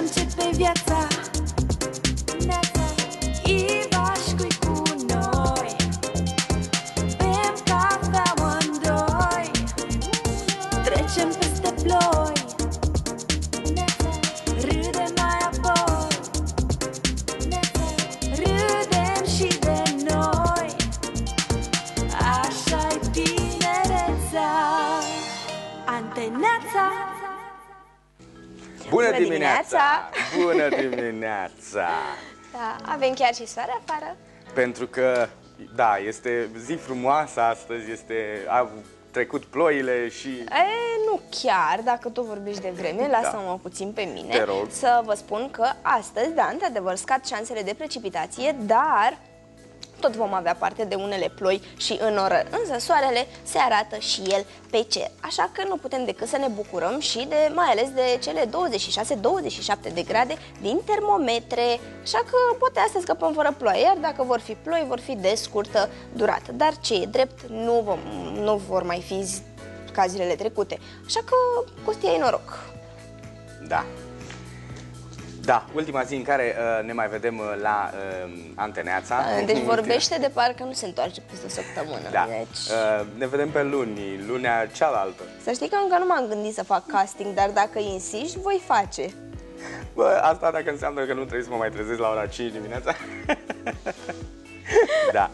începe viața. Ivașcu-i cu noi, bem cafea amândoi, trecem peste ploi, râdem mai apoi, râdem și de noi. Așa-i tinerețea, Anteneața. Bună dimineața! Bună dimineața! Da, avem chiar și soare afară. Pentru că, da, este zi frumoasă astăzi, au trecut ploile și... Nu chiar, dacă tu vorbești de vreme, lasă-mă puțin pe mine. Te rog. Să vă spun că astăzi, da, într-adevăr, scad șansele de precipitație, dar tot vom avea parte de unele ploi și înnorări. Însă soarele se arată și el pe cer. Așa că nu putem decât să ne bucurăm și de, mai ales de cele 26-27 de grade din termometre. Așa că poate astăzi scăpăm fără ploaie, iar dacă vor fi ploi, vor fi de scurtă durată. Dar ce e drept, nu vor mai fi ca zilele trecute. Așa că Costi, ai noroc. Da. Da, ultima zi în care ne mai vedem la Anteneața. Deci vorbește de parcă nu se întoarce peste o săptămână. Da. Deci... ne vedem pe lunea cealaltă. Să știi că încă nu m-am gândit să fac casting, dar dacă insiști, voi face. Bă, asta dacă înseamnă că nu trebuie să mă mai trezesc la ora 5 dimineața. Da.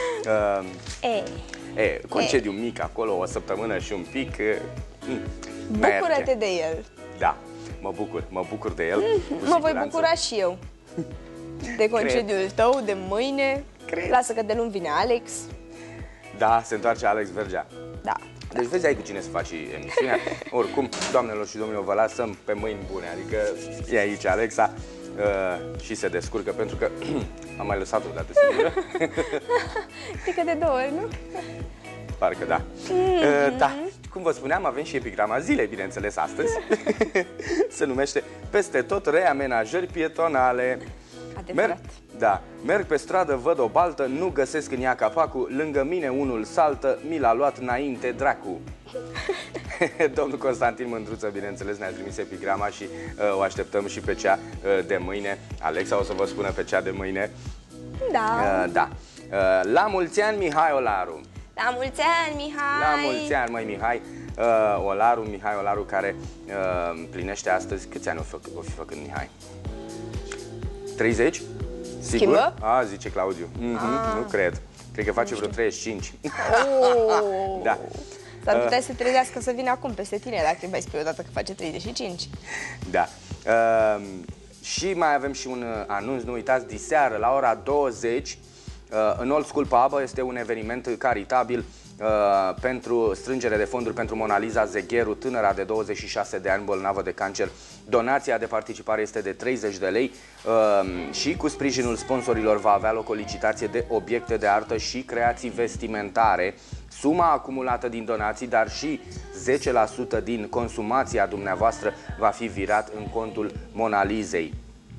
Concediu mic acolo, o săptămână și un pic. Bucură-te de el. Da, mă bucur de el. Mă voi bucura și eu de concediul tău, de mâine. Lasă că de luni vine Alex. Da, se întoarce Alex Vergea. Da. Deci vezi, ai cu cine să faci emisiunea. Oricum, doamnelor și domnilor, vă lasăm pe mâini bune. Adică e aici Alexa și se descurcă, pentru că am mai lăsat-o dată singură. Pică de 2 ori, nu? Parcă da. Da, cum vă spuneam, avem și epigrama zilei, bineînțeles, astăzi. Se numește Peste tot reamenajări pietonale. Adevărat. Merg pe stradă, văd o baltă, nu găsesc în ea capacul, lângă mine unul saltă, mi l-a luat înainte dracu. Domnul Constantin Mândruță, bineînțeles, ne-a trimis epigrama și o așteptăm și pe cea de mâine. Alexa o să vă spună pe cea de mâine. Da. Da. La mulți ani, Mihai Olaru. La mulți ani, Mihai! La mulți ani, măi, Mihai Olaru, Mihai Olaru, care împlinește astăzi, câți ani o fi făcând Mihai? 30? Sigur? Schimbă? Zice Claudiu. Nu cred. Cred că face vreo 35. Da. S-ar putea să trezească să vină acum peste tine, dacă îi mai spui odată că face 35. Da. Și mai avem și un anunț, nu uitați, diseară la ora 20, în Old School Pub este un eveniment caritabil pentru strângere de fonduri pentru Mona Lisa Zegheru, tânăra de 26 de ani bolnavă de cancer. Donația de participare este de 30 de lei și cu sprijinul sponsorilor va avea loc o licitație de obiecte de artă și creații vestimentare. Suma acumulată din donații, dar și 10% din consumația dumneavoastră va fi virat în contul Mona Lisei.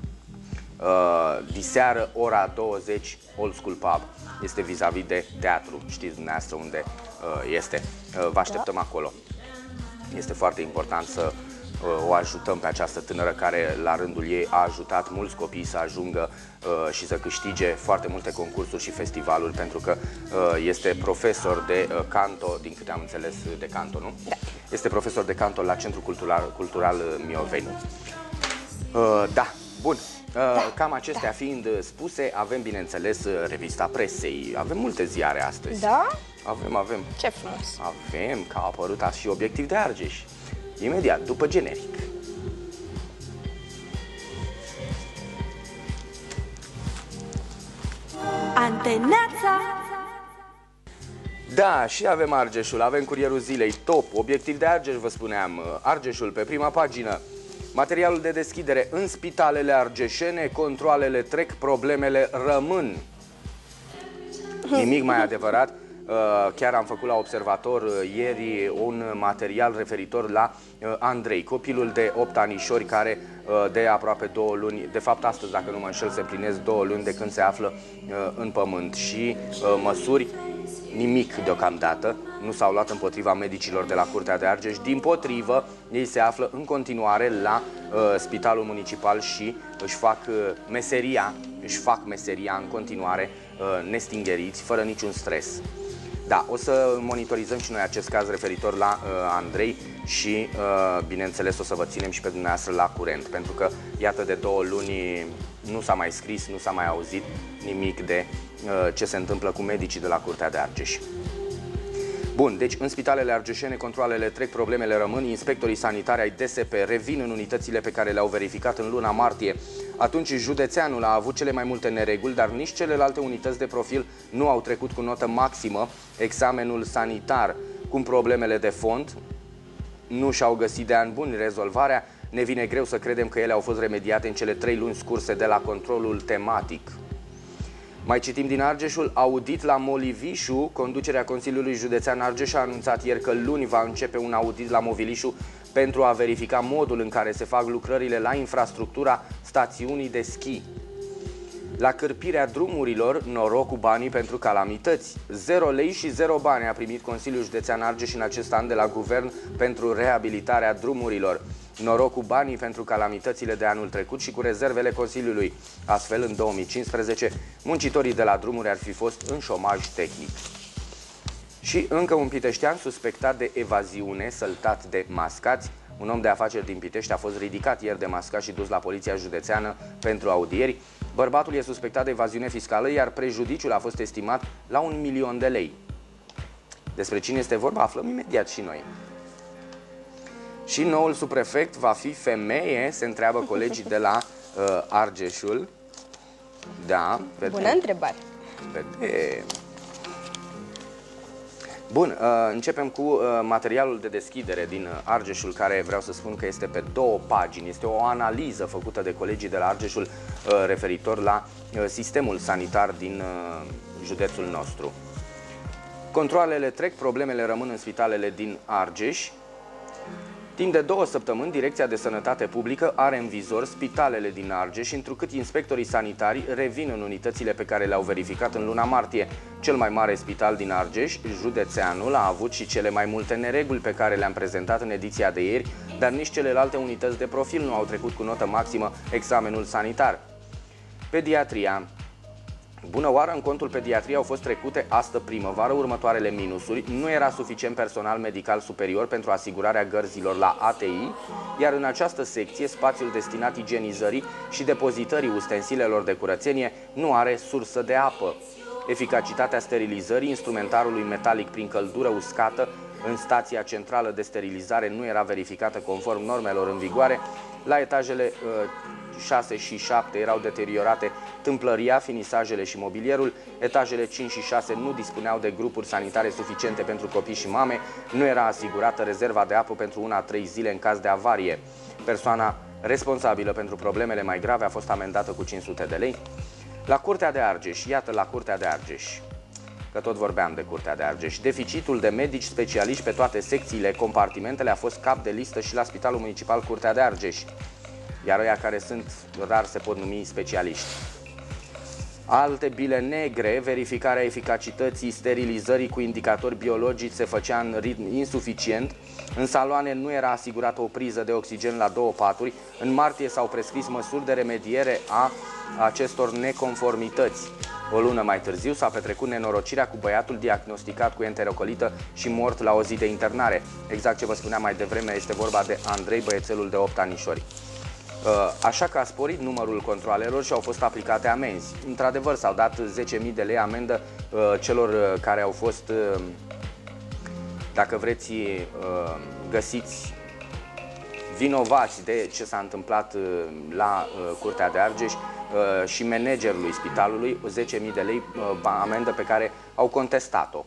Diseară, ora 20, Old School Pub. Este vis-a-vis de teatru. Știți dumneavoastră unde este. Vă așteptăm acolo. Este foarte important să o ajutăm pe această tânără care la rândul ei a ajutat mulți copii să ajungă și să câștige foarte multe concursuri și festivaluri, pentru că este profesor de canto, din câte am înțeles, de canto, nu? Da. Este profesor de canto la Centrul Cultural Mioveni. Da, bun. Cam acestea fiind spuse, avem, bineînțeles, revista presei. Avem multe ziare astăzi. Da? Avem. Ce frumos. Avem, că a apărut și Obiectiv de Argeș. Imediat, după generic. Anteneața. Da, și avem Argeșul, avem Curierul Zilei, top, Obiectiv de Argeș, vă spuneam, Argeșul pe prima pagină. Materialul de deschidere în spitalele argeșene, controalele trec, problemele rămân. Nimic mai adevărat. Chiar am făcut la Observator ieri un material referitor la Andrei, copilul de 8 anișori care de aproape 2 luni, de fapt astăzi, dacă nu mă înșel, se împlinesc 2 luni de când se află în pământ, și măsuri nimic deocamdată, nu s-au luat împotriva medicilor de la Curtea de Argeș, dimpotrivă, ei se află în continuare la Spitalul Municipal și își fac meseria în continuare nestingeriți, fără niciun stres. Da, o să monitorizăm și noi acest caz referitor la Andrei și, bineînțeles, o să vă ținem și pe dumneavoastră la curent, pentru că, iată, de 2 luni nu s-a mai scris, nu s-a mai auzit nimic de ce se întâmplă cu medicii de la Curtea de Argeș. Bun, deci în spitalele argeșene controalele trec, problemele rămân, inspectorii sanitari ai DSP revin în unitățile pe care le-au verificat în luna martie. Atunci județeanul a avut cele mai multe nereguli, dar nici celelalte unități de profil nu au trecut cu notă maximă examenul sanitar. Cum problemele de fond nu și-au găsit de ani buni rezolvarea, ne vine greu să credem că ele au fost remediate în cele 3 luni scurse de la controlul tematic. Mai citim din Argeșul, audit la Molivișu. Conducerea Consiliului Județean Argeș a anunțat ieri că luni va începe un audit la Movilișu pentru a verifica modul în care se fac lucrările la infrastructura stațiunii de schi. La cârpirea drumurilor, noroc cu banii pentru calamități. 0 lei și 0 bani a primit Consiliul Județean Argeș în acest an de la Guvern pentru reabilitarea drumurilor. Noroc cu banii pentru calamitățile de anul trecut și cu rezervele Consiliului. Astfel, în 2015, muncitorii de la drumuri ar fi fost în șomaj tehnic. Și încă un piteștean suspectat de evaziune, săltat de mascați. Un om de afaceri din Pitești a fost ridicat ieri de mascați și dus la Poliția Județeană pentru audieri. Bărbatul e suspectat de evaziune fiscală, iar prejudiciul a fost estimat la 1 milion de lei. Despre cine este vorba aflăm imediat și noi. Și noul subprefect va fi femeie, se întreabă colegii de la Argeșul. Da, vedem. Bună întrebare. Vedem. Bun, începem cu materialul de deschidere din Argeșul, care vreau să spun că este pe 2 pagini. Este o analiză făcută de colegii de la Argeșul referitor la sistemul sanitar din județul nostru. Controalele trec, problemele rămân în spitalele din Argeș. Timp de 2 săptămâni, Direcția de Sănătate Publică are în vizor spitalele din Argeș, întrucât inspectorii sanitari revin în unitățile pe care le-au verificat în luna martie. Cel mai mare spital din Argeș, județeanul, a avut și cele mai multe nereguli pe care le-am prezentat în ediția de ieri, dar nici celelalte unități de profil nu au trecut cu notă maximă examenul sanitar. Pediatria. Bună oară, în contul pediatriei au fost trecute astă primăvară următoarele minusuri. Nu era suficient personal medical superior pentru asigurarea gărzilor la ATI, iar în această secție spațiul destinat igienizării și depozitării ustensilelor de curățenie nu are sursă de apă. Eficacitatea sterilizării instrumentarului metalic prin căldură uscată în stația centrală de sterilizare nu era verificată conform normelor în vigoare. La etajele 6 și 7 erau deteriorate tâmplăria, finisajele și mobilierul. Etajele 5 și 6 nu dispuneau de grupuri sanitare suficiente pentru copii și mame. Nu era asigurată rezerva de apă pentru 1-3 zile în caz de avarie. Persoana responsabilă pentru problemele mai grave a fost amendată cu 500 de lei. La Curtea de Argeș, iată la Curtea de Argeș, că tot vorbeam de Curtea de Argeș, deficitul de medici specialiști pe toate secțiile, compartimentele a fost cap de listă și la Spitalul Municipal Curtea de Argeș. Iar ăia care sunt rar se pot numi specialiști. Alte bile negre, verificarea eficacității sterilizării cu indicatori biologici se făcea în ritm insuficient. În saloane nu era asigurată o priză de oxigen la 2 paturi. În martie s-au prescris măsuri de remediere a acestor neconformități. O lună mai târziu s-a petrecut nenorocirea cu băiatul diagnosticat cu enterocolită și mort la o zi de internare. Exact ce vă spuneam mai devreme, este vorba de Andrei, băiețelul de 8 anișori. Așa că a sporit numărul controalelor și au fost aplicate amenzi. Într-adevăr, s-au dat 10.000 de lei amendă celor care au fost, dacă vreți, găsiți vinovați de ce s-a întâmplat la Curtea de Argeș și managerului spitalului, 10.000 de lei amendă pe care au contestat-o.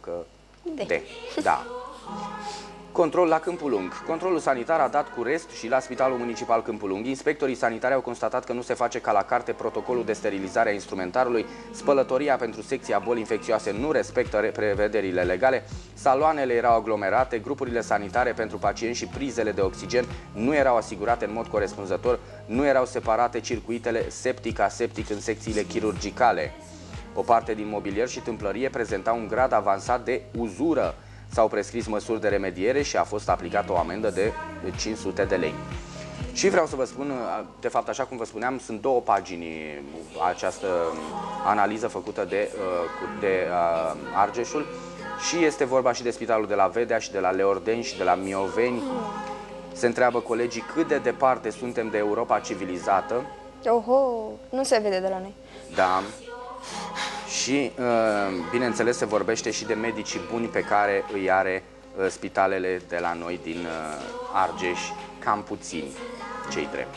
Da. Control la Câmpul Lung. Controlul sanitar a dat cu rest și la Spitalul Municipal Câmpul Lung. Inspectorii sanitari au constatat că nu se face ca la carte protocolul de sterilizare a instrumentarului, spălătoria pentru secția boli infecțioase nu respectă prevederile legale, saloanele erau aglomerate, grupurile sanitare pentru pacienți și prizele de oxigen nu erau asigurate în mod corespunzător, nu erau separate circuitele septic-aseptic în secțiile chirurgicale. O parte din mobilier și tâmplărie prezenta un grad avansat de uzură. S-au prescris măsuri de remediere și a fost aplicată o amendă de 500 de lei. Și vreau să vă spun, de fapt, așa cum vă spuneam, sunt două pagini această analiză făcută de Argeșul și este vorba și de spitalul de la Vedea și de la Leordeni și de la Mioveni. Se întreabă colegii cât de departe suntem de Europa civilizată. Oho, nu se vede de la noi. Da. Și, bineînțeles, se vorbește și de medicii buni pe care îi are spitalele de la noi din Argeș, cam puțini, cei drept.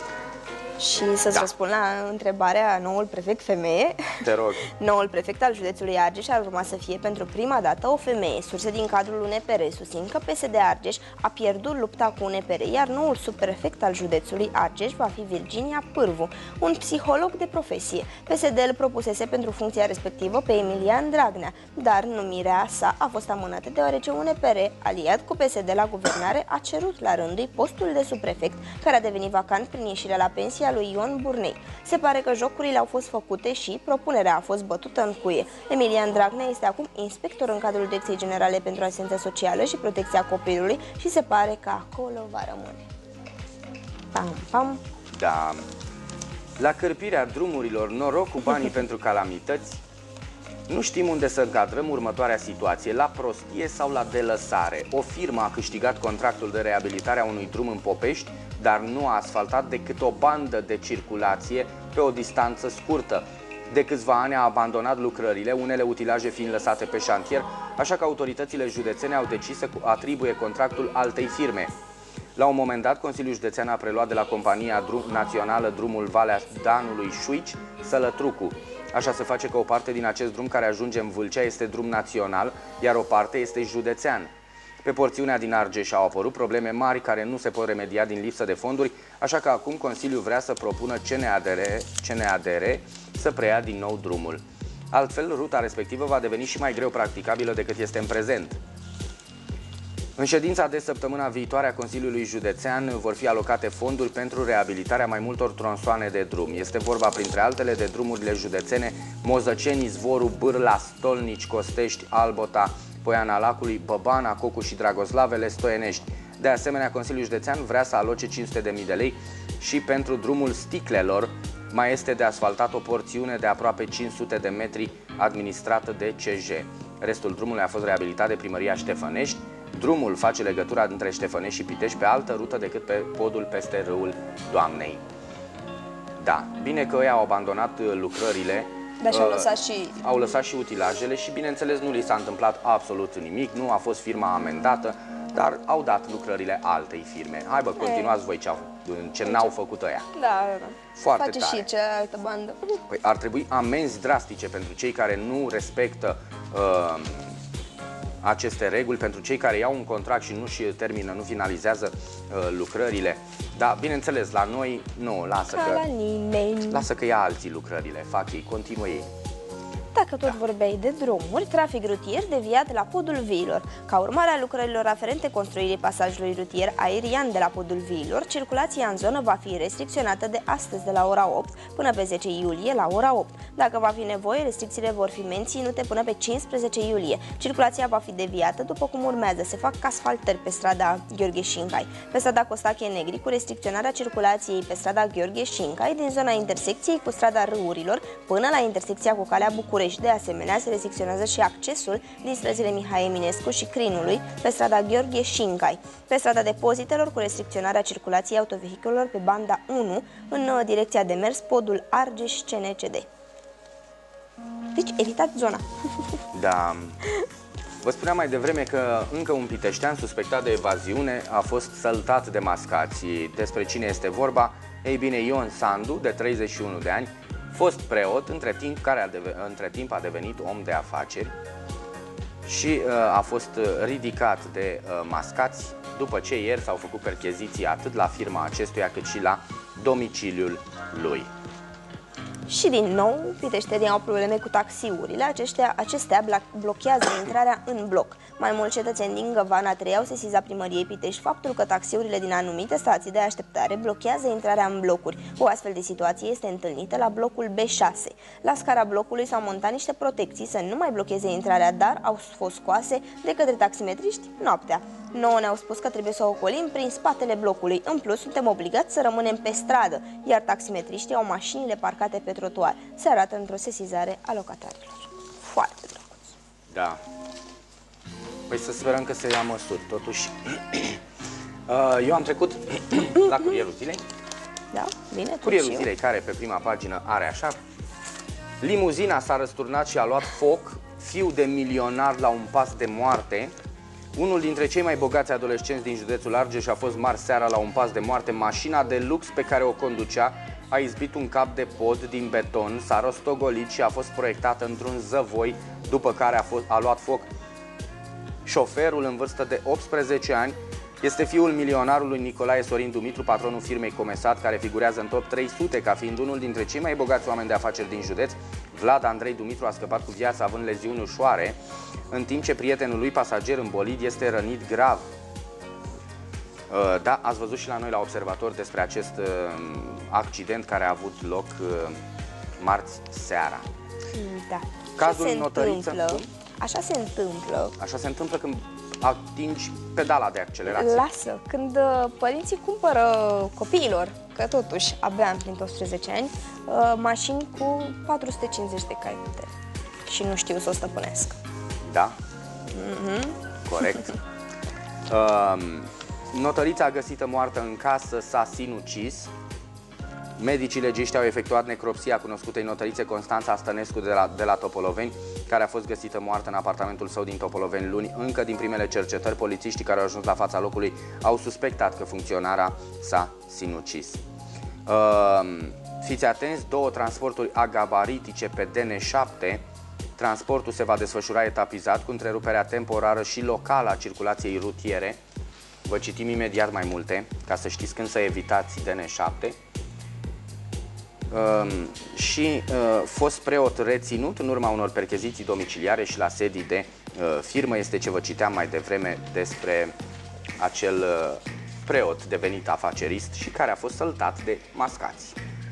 Și să-ți răspund la întrebarea, noul prefect femeie. Te rog. Noul prefect al județului Argeș ar urma să fie pentru prima dată o femeie. Surse din cadrul UNPR susțin că PSD Argeș a pierdut lupta cu UNPR, iar noul subprefect al județului Argeș va fi Virginia Pârvu, un psiholog de profesie. PSD îl propusese pentru funcția respectivă pe Emilian Dragnea, dar numirea sa a fost amânată deoarece UNPR, aliat cu PSD la guvernare, a cerut la rândul ei postul de subprefect, care a devenit vacant prin ieșirea la pensie a lui Ion Burnei. Se pare că jocurile au fost făcute și propunerea a fost bătută în cuie. Emilian Dragnea este acum inspector în cadrul Direcției Generale pentru Asistență Socială și Protecția Copilului și se pare că acolo va rămâne. Pam, pam. Da. La cărpirea drumurilor, noroc cu banii pentru calamități. Nu știm unde să încadrăm următoarea situație, la prostie sau la delăsare. O firmă a câștigat contractul de reabilitare a unui drum în Popești, dar nu a asfaltat decât o bandă de circulație pe o distanță scurtă. De câțiva ani a abandonat lucrările, unele utilaje fiind lăsate pe șantier, așa că autoritățile județene au decis să atribuie contractul altei firme. La un moment dat, Consiliul Județean a preluat de la compania națională drumul Valea Danului Șuici, Sălătrucu. Așa se face că o parte din acest drum care ajunge în Vâlcea este drum național, iar o parte este județean. Pe porțiunea din Argeș au apărut probleme mari care nu se pot remedia din lipsă de fonduri, așa că acum Consiliul vrea să propună CNADR să preia din nou drumul. Altfel, ruta respectivă va deveni și mai greu practicabilă decât este în prezent. În ședința de săptămâna viitoare a Consiliului Județean vor fi alocate fonduri pentru reabilitarea mai multor tronsoane de drum. Este vorba, printre altele, de drumurile județene Mozăceni, Izvoru, Bârla, Stolnici, Costești, Albota, Poiana Lacului, Băbana, Cocu și Dragoslavele, Stoienești. De asemenea, Consiliul Județean vrea să aloce 500.000 de lei și pentru drumul Sticlelor. Mai este de asfaltat o porțiune de aproape 500 de metri administrată de CJ. Restul drumului a fost reabilitat de Primăria Ștefănești. Drumul face legătura între Ștefănești și Pitești pe altă rută decât pe podul peste râul Doamnei. Da, bine că ei au abandonat lucrările. Dar și-au lăsat și... Au lăsat și utilajele și, bineînțeles, nu li s-a întâmplat absolut nimic, nu a fost firma amendată, dar au dat lucrările altei firme. Hai bă, continuați voi ce n-au făcut ăia. Da. Foarte face tare. Și cealaltă bandă. Păi ar trebui amenzi drastice pentru cei care nu respectă aceste reguli, pentru cei care iau un contract și nu-și termină, nu finalizează lucrările. Dar, bineînțeles, la noi, nu, lasă că ia alții lucrările, fac ei, continuă ei. Dacă tot vorbeai de drumuri, trafic rutier deviat la podul Viilor. Ca urmare a lucrărilor aferente construirii pasajului rutier aerian de la podul Viilor, circulația în zonă va fi restricționată de astăzi de la ora 8 până pe 10 iulie la ora 8. Dacă va fi nevoie, restricțiile vor fi menținute până pe 15 iulie. Circulația va fi deviată după cum urmează. Se fac asfaltări pe strada Gheorghe Șincai, pe strada Costache Negri, cu restricționarea circulației pe strada Gheorghe Șincai din zona intersecției cu strada Râurilor până la intersecția cu calea București. De asemenea, se restricționează și accesul din străzile Mihai Eminescu și Crinului pe strada Gheorghe Șincai, pe strada Depozitelor cu restricționarea circulației autovehiculelor pe banda 1 în direcția de mers podul Argeș-CNCD. Deci, evitați zona. Da. Vă spuneam mai devreme că încă un piteștean suspectat de evaziune a fost săltat de mascați. Despre cine este vorba? Ei bine, Ion Sandu, de 31 de ani, fost preot, între timp a devenit om de afaceri și a fost ridicat de mascați după ce ieri s-au făcut percheziții atât la firma acestuia cât și la domiciliul lui. Și din nou, piteșterii au probleme cu taxiurile. Acestea blochează intrarea în bloc. Mai mulți cetățeni din Găvana 3 au sesizat primăriei Pitești faptul că taxiurile din anumite stații de așteptare blochează intrarea în blocuri. O astfel de situație este întâlnită la blocul B6. La scara blocului s-au montat niște protecții să nu mai blocheze intrarea, dar au fost scoase de către taximetriști noaptea. Nouă ne-au spus că trebuie să o ocolim prin spatele blocului. În plus, suntem obligați să rămânem pe stradă, iar taximetriștii au mașinile parcate pe trotuar. Se arată într-o sesizare a locatarilor. Foarte drăguț. Da. Păi să sperăm că se ia măsuri. Totuși, eu am trecut la Curierul Zilei. Da, bine. Curierul Zilei, care pe prima pagină are așa: limuzina s-a răsturnat și a luat foc, fiu de milionar la un pas de moarte. Unul dintre cei mai bogați adolescenți din județul Argeș a fost marți seara la un pas de moarte. Mașina de lux pe care o conducea a izbit un cap de pod din beton, s-a rostogolit și a fost proiectată într-un zăvoi, după care a luat foc. Șoferul, în vârstă de 18 ani, este fiul milionarului Nicolae Sorin Dumitru, patronul firmei Comesat, care figurează în top 300 ca fiind unul dintre cei mai bogați oameni de afaceri din județ. Vlad Andrei Dumitru a scăpat cu viața având leziuni ușoare, în timp ce prietenul lui, pasager în bolid, este rănit grav. Da, ați văzut și la noi la Observator despre acest accident care a avut loc marți seara. Da. Cazul Notăriță. Așa se întâmplă. Așa se întâmplă când atingi pedala de accelerație. Lasă, când părinții cumpără copiilor, că totuși abia împlinit 18 ani, mașini cu 450 de cai putere și nu știu să o stăpânească. Da? Corect. Notărița găsită moartă în casă s-a sinucis. Medicii legiști au efectuat necropsia cunoscutei notărițe Constanța Stănescu de la Topoloveni, care a fost găsită moartă în apartamentul său din Topoloveni luni. Încă din primele cercetări, polițiștii care au ajuns la fața locului au suspectat că funcționara s-a sinucis. Fiți atenți, 2 transporturi agabaritice pe DN7. Transportul se va desfășura etapizat, cu întreruperea temporară și locală a circulației rutiere. Vă citim imediat mai multe, ca să știți când să evitați DN7. Fost preot reținut în urma unor percheziții domiciliare și la sedii de firmă. Este ce vă citeam mai devreme despre acel preot devenit afacerist și care a fost săltat de mascați.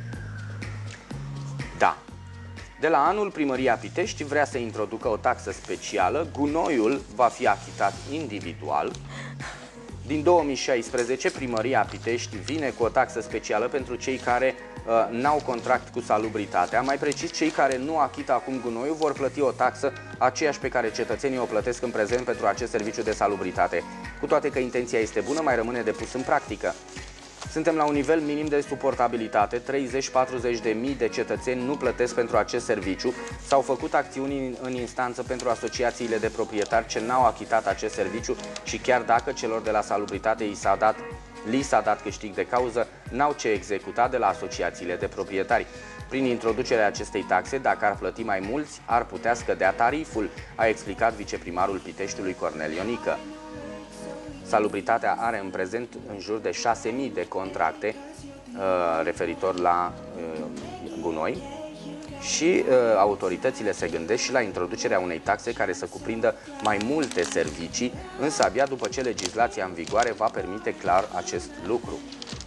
Da. De la anul, Primăria Pitești vrea să introducă o taxă specială. Gunoiul va fi achitat individual. Din 2016, Primăria Pitești vine cu o taxă specială pentru cei care n-au contract cu salubritatea. Mai precis, cei care nu achită acum gunoiul vor plăti o taxă aceeași pe care cetățenii o plătesc în prezent pentru acest serviciu de salubritate. Cu toate că intenția este bună, mai rămâne de pus în practică. Suntem la un nivel minim de suportabilitate, 30-40 de mii de cetățeni nu plătesc pentru acest serviciu. S-au făcut acțiuni în instanță pentru asociațiile de proprietari ce n-au achitat acest serviciu și chiar dacă celor de la salubritate li s-a dat câștig de cauză, n-au ce executa de la asociațiile de proprietari. Prin introducerea acestei taxe, dacă ar plăti mai mulți, ar putea scădea tariful, a explicat viceprimarul Piteștiului Cornel Ionică. Salubritatea are în prezent în jur de 6.000 de contracte referitor la gunoi și autoritățile se gândesc și la introducerea unei taxe care să cuprindă mai multe servicii, însă abia după ce legislația în vigoare va permite clar acest lucru.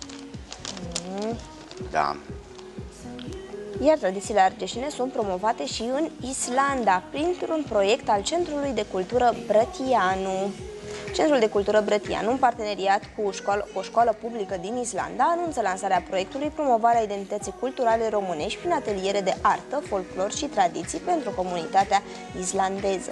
Da. Iar tradițiile argeșine sunt promovate și în Islanda, printr-un proiect al Centrului de Cultură Brătianu. Centrul de Cultură Brătianu, în parteneriat cu o școală publică din Islanda, anunță lansarea proiectului Promovarea identității culturale românești prin ateliere de artă, folclor și tradiții pentru comunitatea islandeză.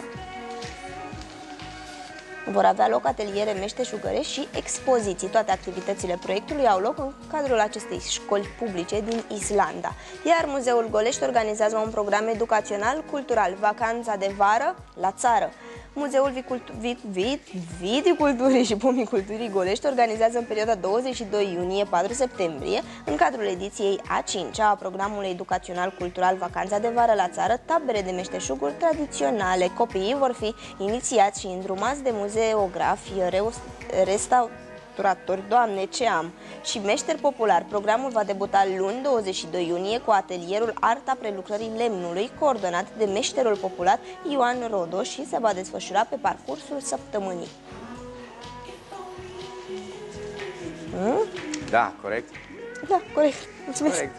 Vor avea loc ateliere meșteșugăre și expoziții. Toate activitățile proiectului au loc în cadrul acestei școli publice din Islanda. Iar Muzeul Golești organizează un program educațional cultural, Vacanța de vară la țară. Muzeul Viticulturii și Pomiculturii Golești organizează în perioada 22 iunie-4 septembrie, în cadrul ediției a5-a a programului educațional cultural Vacanța de vară la țară, tabere de meșteșuguri tradiționale. Copiii vor fi inițiați și îndrumați de muzeografi, facturatori, Doamne, ce am! Și meșter popular. Programul va debuta luni, 22 iunie, cu atelierul Arta prelucrării lemnului, coordonat de meșterul popular Ioan Rodoș și se va desfășura pe parcursul săptămânii. Da, corect? Da, corect. Mulțumesc. Corect.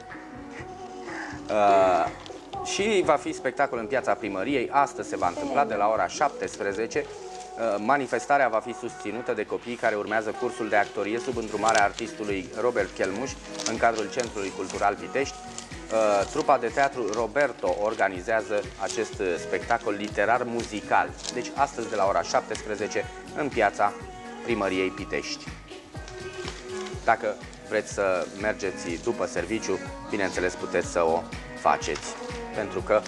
Și va fi spectacol în piața primăriei. Astăzi se va întâmpla de la ora 17. Manifestarea va fi susținută de copiii care urmează cursul de actorie sub îndrumarea artistului Robert Chelmuș în cadrul Centrului Cultural Pitești. Trupa de teatru Roberto organizează acest spectacol literar-muzical. Deci astăzi de la ora 17 în piața primăriei Pitești. Dacă vreți să mergeți după serviciu, bineînțeles puteți să o faceți, pentru că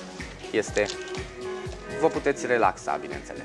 vă puteți relaxa, bineînțeles.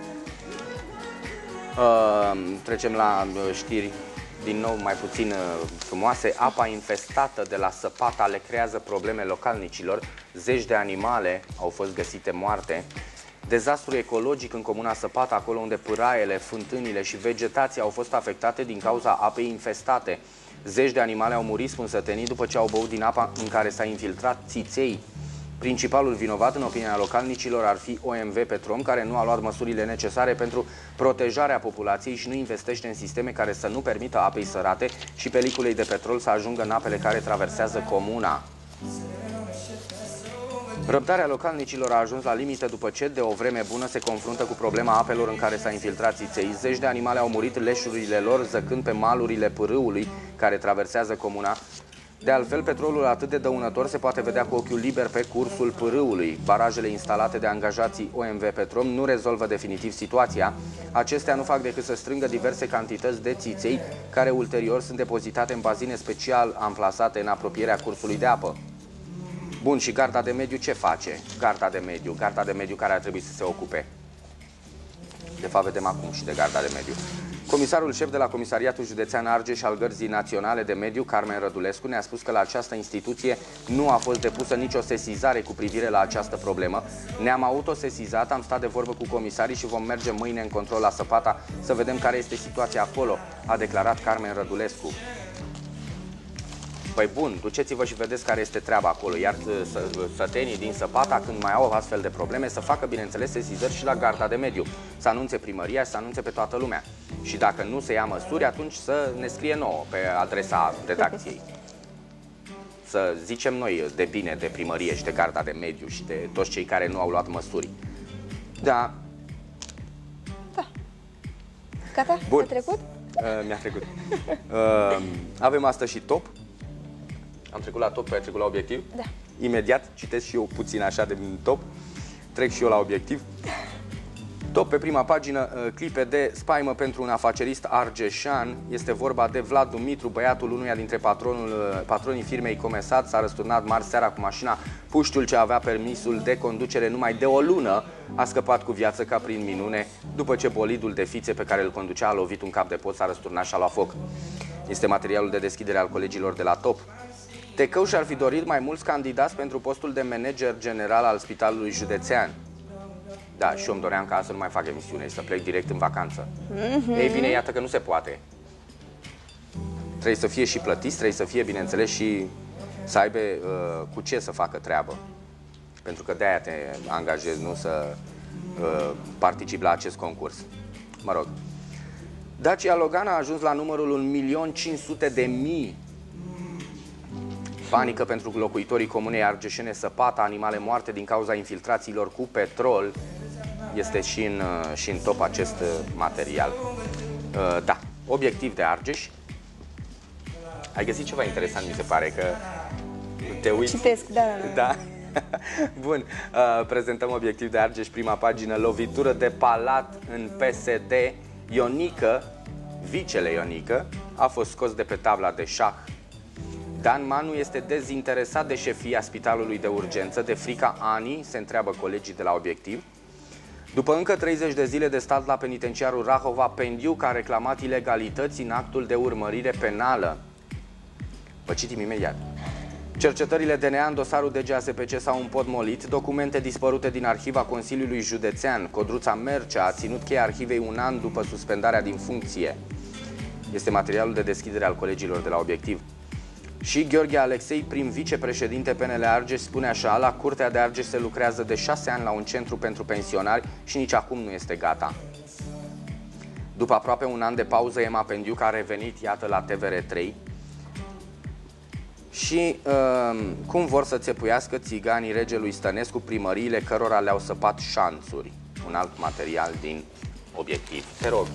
Trecem la știri din nou mai puțin frumoase. Apa infestată de la săpata le creează probleme localnicilor. Zeci de animale au fost găsite moarte. Dezastru ecologic în comuna Săpata, acolo unde pâraiele, fântânile și vegetația au fost afectate din cauza apei infestate. Zeci de animale au murit, spun sătenii, după ce au băut din apa în care s-a infiltrat țiței. Principalul vinovat, în opinia localnicilor, ar fi OMV Petrom, care nu a luat măsurile necesare pentru protejarea populației și nu investește în sisteme care să nu permită apei sărate și peliculei de petrol să ajungă în apele care traversează comuna. Răbdarea localnicilor a ajuns la limită după ce, de o vreme bună, se confruntă cu problema apelor în care s-a infiltrat țiței. Zeci de animale au murit, leșurile lor zăcând pe malurile pârâului care traversează comuna. De altfel, petrolul atât de dăunător se poate vedea cu ochiul liber pe cursul pârâului. Barajele instalate de angajații OMV Petrom nu rezolvă definitiv situația. Acestea nu fac decât să strângă diverse cantități de țiței, care ulterior sunt depozitate în bazine special amplasate în apropierea cursului de apă. Bun, și garda de mediu ce face? Garda de mediu care ar trebui să se ocupe. De fapt, vedem acum și de garda de mediu. Comisarul șef de la Comisariatul Județean Argeș al Gărzii Naționale de Mediu, Carmen Rădulescu, ne-a spus că la această instituție nu a fost depusă nicio sesizare cu privire la această problemă. Ne-am autosesizat, am stat de vorbă cu comisarii și vom merge mâine în control la Săpata să vedem care este situația acolo, a declarat Carmen Rădulescu. Păi bun, duceți-vă și vedeți care este treaba acolo, iar sătenii din Săpata, când mai au astfel de probleme, să facă, bineînțeles, sesizări și la garda de mediu, să anunțe primăria și să anunțe pe toată lumea. Și dacă nu se ia măsuri, atunci să ne scrie nouă pe adresa redacției. Să zicem noi de bine de primărie și de garda de mediu și de toți cei care nu au luat măsuri. Da. Da. Gata? Bun. A trecut? Mi-a trecut. Avem astăzi și top. Am trecut la top, ai trecut la obiectiv? Da. Imediat citesc și eu puțin așa de top. Trec și eu la obiectiv. Top, pe prima pagină, clipe de spaimă pentru un afacerist argeșan. Este vorba de Vlad Dumitru, băiatul unuia dintre patronii firmei Comesat. S-a răsturnat marți seara cu mașina. Puștiul, ce avea permisul de conducere numai de o lună, a scăpat cu viață ca prin minune, după ce bolidul de fițe pe care îl conducea a lovit un cap de pod, s-a răsturnat și a luat foc. Este materialul de deschidere al colegilor de la Top. Tecău și-ar fi dorit mai mulți candidați pentru postul de manager general al Spitalului Județean. Da, și eu îmi doream ca să nu mai fac emisiune, să plec direct în vacanță. Ei bine, iată că nu se poate. Trebuie să fie și plătiți, trebuie să fie, bineînțeles, și să aibă cu ce să facă treabă. Pentru că de-aia te angajezi, nu să participi la acest concurs. Mă rog. Dacia Logan a ajuns la numărul 1.500.000. Panică pentru locuitorii comunei argeșene Săpata, animale moarte din cauza infiltrațiilor cu petrol. Este și în top acest material. Da, obiectiv de Argeș. Ai găsit ceva interesant, mi se pare, că te uiți. Citesc, da. Da. Bun, prezentăm obiectiv de Argeș, prima pagină, lovitură de palat în PSD. Ionică, vicele Ionică, a fost scos de pe tabla de șah. Dan Manu este dezinteresat de șefia Spitalului de Urgență, de frica Ani, se întreabă colegii de la obiectiv. După încă 30 de zile de stat la penitenciarul Rahova, Pendiuc a reclamat ilegalități în actul de urmărire penală. Vă citim imediat. Cercetările DNA în dosarul DGASPC s-au împotmolit, documente dispărute din arhiva Consiliului Județean. Codruța Mercea a ținut cheia arhivei un an după suspendarea din funcție. Este materialul de deschidere al colegilor de la Obiectiv. Și Gheorghe Alexei, prim vicepreședinte PNL Argeș, spune așa: la Curtea de Argeș se lucrează de 6 ani la un centru pentru pensionari și nici acum nu este gata. După aproape un an de pauză, Ema Pendiuc a revenit, iată, la TVR3. Și cum vor să țepuiască țiganii regelui Stănescu primăriile cărora le-au săpat șanțuri. Un alt material din Obiectiv. Te rog.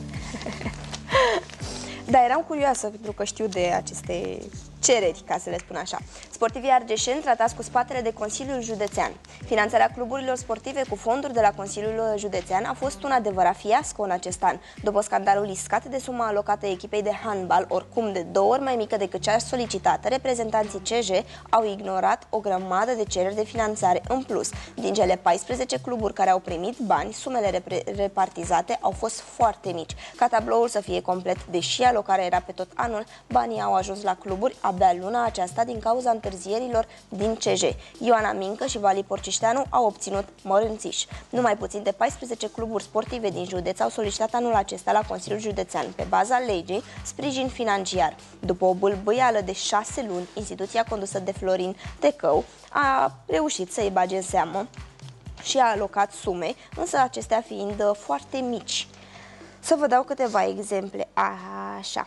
Da, eram curioasă pentru că știu de aceste cereri, ca să le spun așa. Sportivii argeșeni tratați cu spatele de Consiliul Județean. Finanțarea cluburilor sportive cu fonduri de la Consiliul Județean a fost un adevărat fiasco în acest an. După scandalul iscat de suma alocată echipei de handbal, oricum de 2 ori mai mică decât cea solicitată, reprezentanții CJ au ignorat o grămadă de cereri de finanțare. În plus, din cele 14 cluburi care au primit bani, sumele repartizate au fost foarte mici. Ca tabloul să fie complet, deși alocarea era pe tot anul, banii au ajuns la cluburi abia luna aceasta din cauza întârzierilor din CJ. Ioana Mincă și Vali Porcișteanu au obținut mărânțiși. Numai puțin de 14 cluburi sportive din județ au solicitat anul acesta la Consiliul Județean, pe baza legii, sprijin financiar. După o bâlbâială de 6 luni, instituția condusă de Florin Tecău a reușit să-i bage în seamă și a alocat sume, însă acestea fiind foarte mici. Să vă dau câteva exemple. Așa.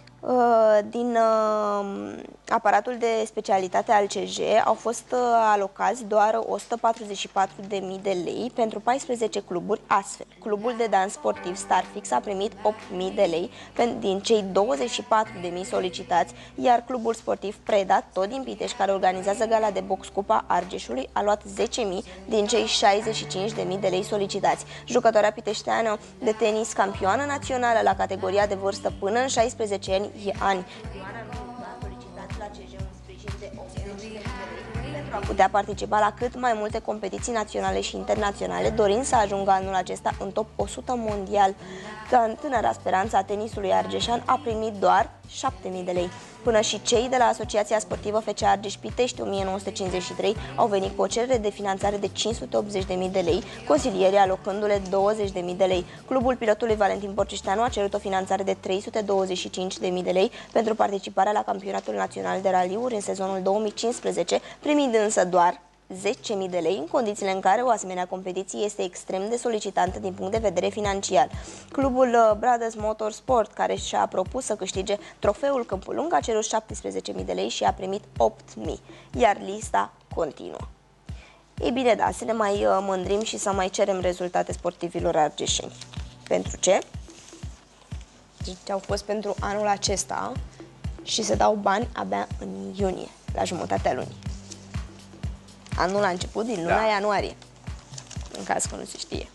Din aparatul de specialitate al CJ au fost alocați doar 144.000 de lei pentru 14 cluburi. Astfel, clubul de dans sportiv Starfix a primit 8.000 de lei din cei 24.000 solicitați, iar clubul sportiv Preda, tot din Piteș, care organizează gala de box Cupa Argeșului, a luat 10.000 din cei 65.000 de lei solicitați. Jucătoarea piteșteană de tenis, campioană națională la categoria de vârstă până în 16 ani, Ioana Mincă a solicitat la CJ un sprijin de 80.000 de lei pentru a putea participa la cât mai multe competiții naționale și internaționale, dorind să ajungă anul acesta în top 100 mondial. Tânăra speranță a tenisului argeșan a primit doar 7.000 de lei. Până și cei de la Asociația Sportivă FC Argeș Pitești 1953 au venit cu o cerere de finanțare de 580.000 de lei, consilierii alocându-le 20.000 de lei. Clubul pilotului Valentin Porcișteanu a cerut o finanțare de 325.000 de lei pentru participarea la Campionatul Național de Raliuri în sezonul 2015, primind însă doar 10.000 de lei, în condițiile în care o asemenea competiție este extrem de solicitantă din punct de vedere financiar. Clubul Brothers Motorsport, care și-a propus să câștige trofeul Câmpul Lung, a cerut 17.000 de lei și a primit 8.000, iar lista continuă. Ei bine, da, să ne mai mândrim și să mai cerem rezultate sportivilor argeșeni. Pentru ce? Deci au fost pentru anul acesta și se dau bani abia în iunie, la jumătatea lunii. Anul a început din luna ianuarie, în caz că nu se știe.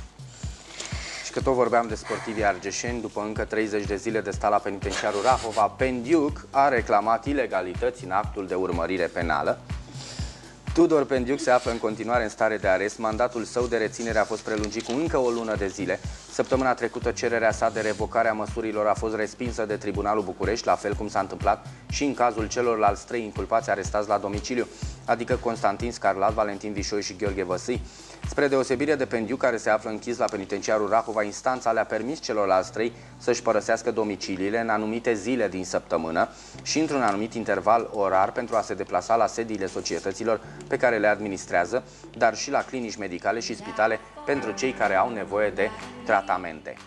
Și că tot vorbeam de sportivii argeșeni, după încă 30 de zile de stat la penitenciarul Rahova, Pendiuc a reclamat ilegalități în actul de urmărire penală. Tudor Pendiuc se află în continuare în stare de arest. Mandatul său de reținere a fost prelungit cu încă o lună de zile. Săptămâna trecută cererea sa de revocare a măsurilor a fost respinsă de Tribunalul București, la fel cum s-a întâmplat și în cazul celorlalți 3 inculpați arestați la domiciliu, adică Constantin Scarlat, Valentin Vișoi și Gheorghe Văsâi. Spre deosebire de Pendiuc, care se află închis la penitenciarul Rahova, instanța le-a permis celorlalți 3 să-și părăsească domiciliile în anumite zile din săptămână și într-un anumit interval orar pentru a se deplasa la sediile societăților pe care le administrează, dar și la clinici medicale și spitale pentru cei care au nevoie de tratamente.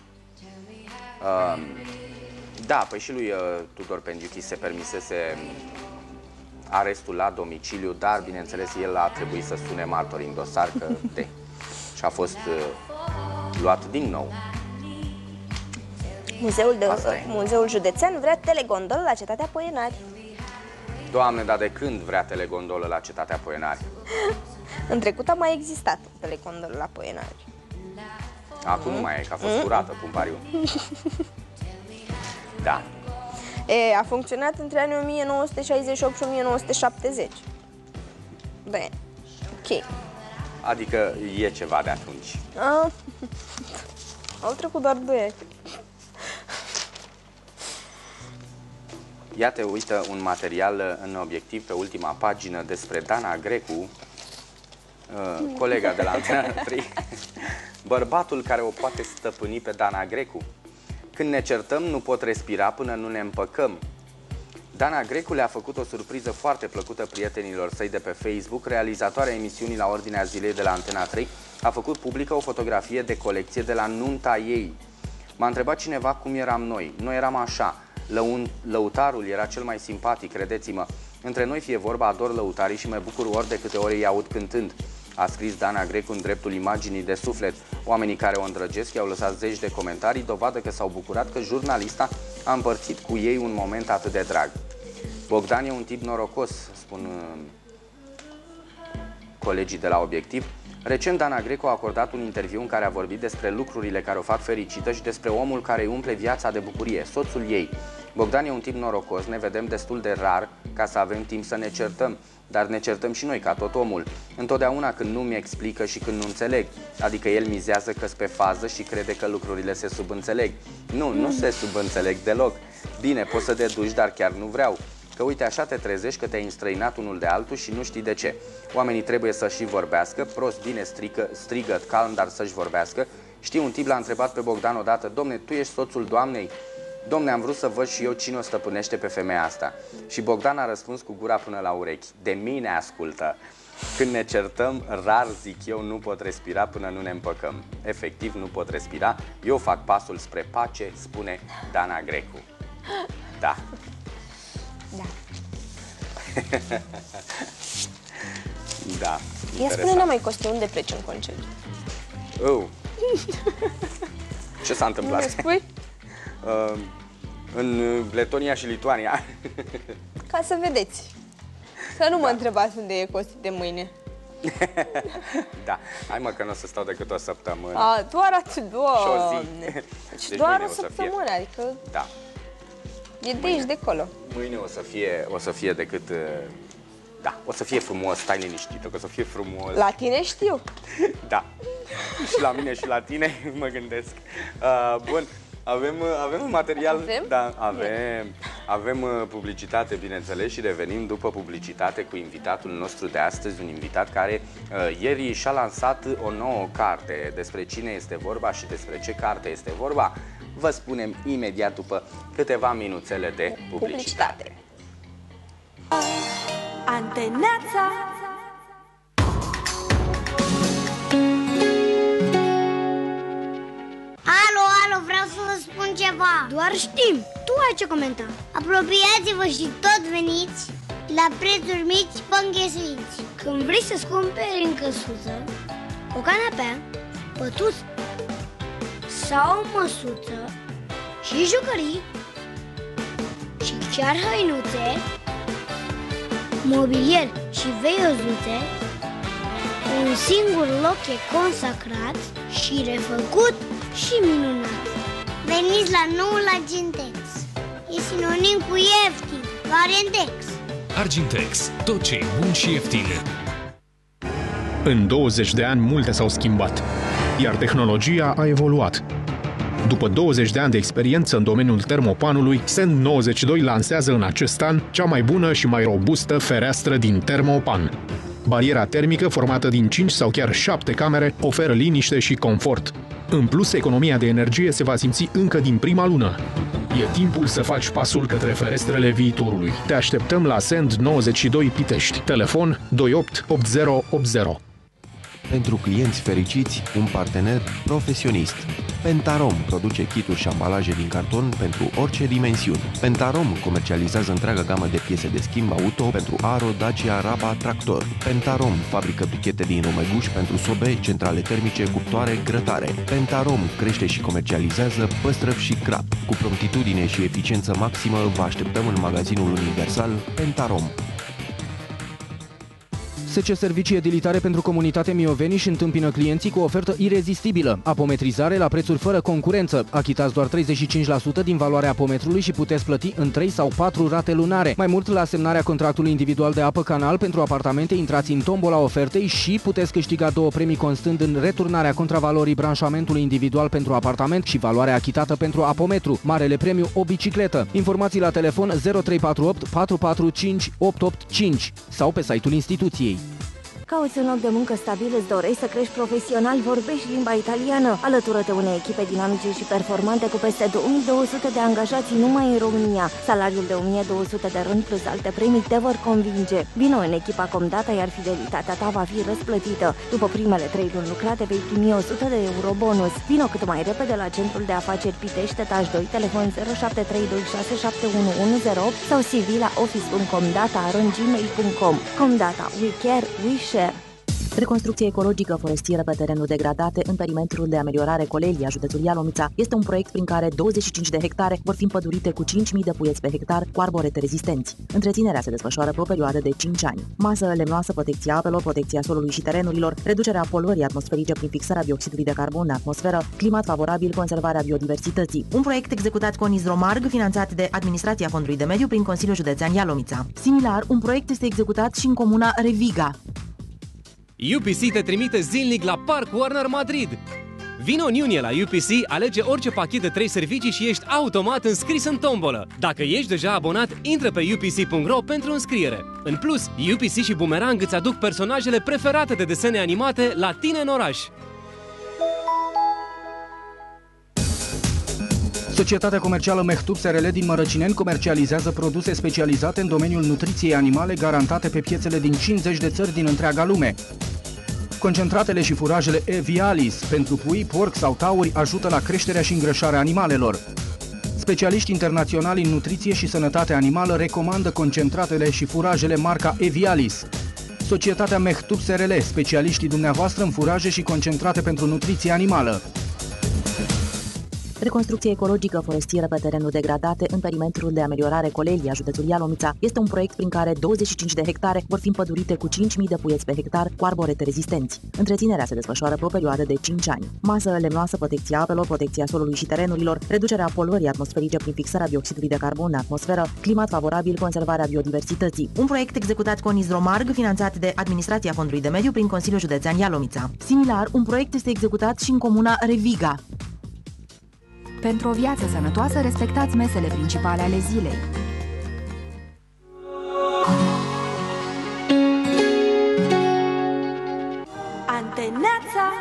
Da, păi și lui Tudor Pendiuc se permisese arestul la domiciliu, dar, bineînțeles, el a trebuit să sune martori în dosar și a fost luat din nou. Muzeul Județean vrea telegondolă la Cetatea Poienari. Doamne, dar de când vrea telegondolă la Cetatea Poienari? În trecut a mai existat telegondolă la Poienari. Acum nu mai e, că a fost curată, pun pariu. Da. A funcționat între anii 1968 și 1970. Da, ok. Adică e ceva de atunci. Au trecut doar 2 ani. Iată, uită un material în Obiectiv pe ultima pagină despre Dana Grecu, colega de la Antena 3, bărbatul care o poate stăpâni pe Dana Grecu. Când ne certăm, nu pot respira până nu ne împăcăm. Dana Grecu le-a făcut o surpriză foarte plăcută prietenilor săi de pe Facebook. Realizatoarea emisiunii La Ordinea Zilei de la Antena 3 a făcut publică o fotografie de colecție de la nunta ei. M-a întrebat cineva cum eram noi. Noi eram așa. Lăutarul era cel mai simpatic, credeți-mă. Între noi, fie vorba, ador lăutarii și mă bucur ori de câte ori îi aud cântând. A scris Dana Grecu în dreptul imaginii de suflet. Oamenii care o îndrăgesc i-au lăsat zeci de comentarii, dovadă că s-au bucurat că jurnalista a împărțit cu ei un moment atât de drag. Bogdan e un tip norocos, spun colegii de la Obiectiv. Recent, Dana Grecu a acordat un interviu în care a vorbit despre lucrurile care o fac fericită și despre omul care îi umple viața de bucurie, soțul ei. Bogdan e un tip norocos, ne vedem destul de rar ca să avem timp să ne certăm, dar ne certăm și noi, ca tot omul. Întotdeauna când nu mi explică și când nu înțeleg, adică el mizează că-s pe fază și crede că lucrurile se subînțeleg. Nu se subînțeleg deloc. Bine, poți să te duci, dar chiar nu vreau. Că uite, așa te trezești că te-ai înstrăinat unul de altul și nu știi de ce. Oamenii trebuie să și vorbească, prost bine strigă calm, dar să-și vorbească. Știi, un tip l-a întrebat pe Bogdan odată: domne, tu ești soțul doamnei? Domne, am vrut să văd și eu cine o stăpânește pe femeia asta. Și Bogdan a răspuns cu gura până la urechi: de mine ascultă. Când ne certăm, rar, zic eu, nu pot respira până nu ne împăcăm. Efectiv, nu pot respira. Eu fac pasul spre pace, spune Dana Grecu. Da. Da. Da. Ia spune-ne mai, Costi, unde pleci în concediu? Ce s-a întâmplat? Unde spui? În Letonia și Lituania. Ca să vedeți. Să nu mă întrebați unde e Costi de mâine. Da, hai mă că nu o să stau decât o săptămână. Doar atât, Doamne. Deci doar o săptămână, adică da. E de aici, de acolo. Mâine o să fie decât... Da, o să fie frumos, stai liniștită, că o să fie frumos. La tine știu. Da, și la mine și la tine mă gândesc. Bun, avem un material... Avem? Da, avem publicitate, bineînțeles, și revenim după publicitate cu invitatul nostru de astăzi, un invitat care ieri și-a lansat o nouă carte. Despre cine este vorba și despre ce carte este vorba vă spunem imediat după câteva minuțele de publicitate. Antenața. Alo, vreau să vă spun ceva. Doar știm, tu ai ce comenta. Apropiați-vă și tot veniți la prețuri mici pânghesuiți. Când vrei să-ți cumperi în căsuță o canapea, pătuț sau o măsuță și jucării și chiar hăinuțe, mobilier și veiozuțe, un singur loc e consacrat și refăcut și minunat. Veniți la noul Argintex. E sinonim cu ieftin, Varientex. Argintex, tot ce e bun și ieftin. În 20 de ani multe s-au schimbat, iar tehnologia a evoluat. După 20 de ani de experiență în domeniul termopanului, Send 92 lansează în acest an cea mai bună și mai robustă fereastră din termopan. Bariera termică, formată din 5 sau chiar 7 camere, oferă liniște și confort. În plus, economia de energie se va simți încă din prima lună. E timpul să faci pasul către ferestrele viitorului. Te așteptăm la Send 92 Pitești. Telefon 288080. Pentru clienți fericiți, un partener profesionist. Pentarom produce kituri și ambalaje din carton pentru orice dimensiuni. Pentarom comercializează întreaga gamă de piese de schimb auto pentru Aro, Dacia, Raba, Tractor. Pentarom fabrică brichete din rumeguș pentru sobe, centrale termice, cuptoare, grătare. Pentarom crește și comercializează păstrăvi și crap. Cu promptitudine și eficiență maximă, vă așteptăm în magazinul universal Pentarom. SC Servicii Edilitare pentru Comunitatea Mioveni și întâmpină clienții cu o ofertă irezistibilă. Apometrizare la prețuri fără concurență. Achitați doar 35% din valoarea apometrului și puteți plăti în 3 sau 4 rate lunare. Mai mult, la semnarea contractului individual de apă canal pentru apartamente, intrați în tombola ofertei și puteți câștiga 2 premii constând în returnarea contravalorii branșamentului individual pentru apartament și valoarea achitată pentru apometru. Marele premiu, o bicicletă. Informații la telefon 0348 445 885 sau pe site-ul instituției. Cauți un loc de muncă stabil, îți dorești să crești profesional, vorbești limba italiană. Alătură-te unei echipe dinamice și performante cu peste 2200 de angajați numai în România. Salariul de 1200 de rând plus alte premii te vor convinge. Vino în echipa Comdata, iar fidelitatea ta va fi răsplătită. După primele 3 luni lucrate, vei primi 100 de euro bonus. Vino cât mai repede la Centrul de Afaceri Pitești, etaj 2, telefon 0732611108 sau CV la office.comdata@gmail.com. Comdata, we care, we share. Reconstrucție ecologică forestieră pe terenuri degradate în perimetrul de ameliorare Colelia, județul Ialomița, este un proiect prin care 25 de hectare vor fi împădurite cu 5.000 de puieți pe hectar cu arborete rezistenți. Întreținerea se desfășoară pe o perioadă de 5 ani. Masă lemnoasă, protecția apelor, protecția solului și terenurilor, reducerea poluării atmosferice prin fixarea dioxidului de carbon în atmosferă, climat favorabil, conservarea biodiversității. Un proiect executat cu Onizromarg, finanțat de Administrația Fondului de Mediu prin Consiliul Județean Ialomița. Similar, un proiect este executat și în comuna Reviga. UPC te trimite zilnic la Park Warner Madrid. Vino în iunie la UPC, alege orice pachet de 3 servicii și ești automat înscris în tombolă. Dacă ești deja abonat, intră pe upc.ro pentru înscriere. În plus, UPC și Boomerang îți aduc personajele preferate de desene animate la tine în oraș. Societatea comercială Mehtub SRL din Mărăcineni comercializează produse specializate în domeniul nutriției animale garantate pe piețele din 50 de țări din întreaga lume. Concentratele și furajele Evialis pentru pui, porc sau tauri ajută la creșterea și îngrășarea animalelor. Specialiști internaționali în nutriție și sănătate animală recomandă concentratele și furajele marca Evialis. Societatea Mehtub SRL, specialiștii dumneavoastră în furaje și concentrate pentru nutriție animală. Reconstrucție ecologică forestieră pe terenuri degradate în perimetrul de ameliorare Colelia, județul Ialomița, este un proiect prin care 25 de hectare vor fi împădurite cu 5.000 de puieți pe hectar cu arborete rezistenți. Întreținerea se desfășoară pe o perioadă de 5 ani. Masă lemnoasă, protecția apelor, protecția solului și terenurilor, reducerea poluării atmosferice prin fixarea dioxidului de carbon în atmosferă, climat favorabil, conservarea biodiversității. Un proiect executat cu Onizromarg, finanțat de Administrația Fondului de Mediu prin Consiliul Județean Ialomița. Similar, un proiect este executat și în comuna Reviga. Pentru o viață sănătoasă, respectați mesele principale ale zilei. Anteneața.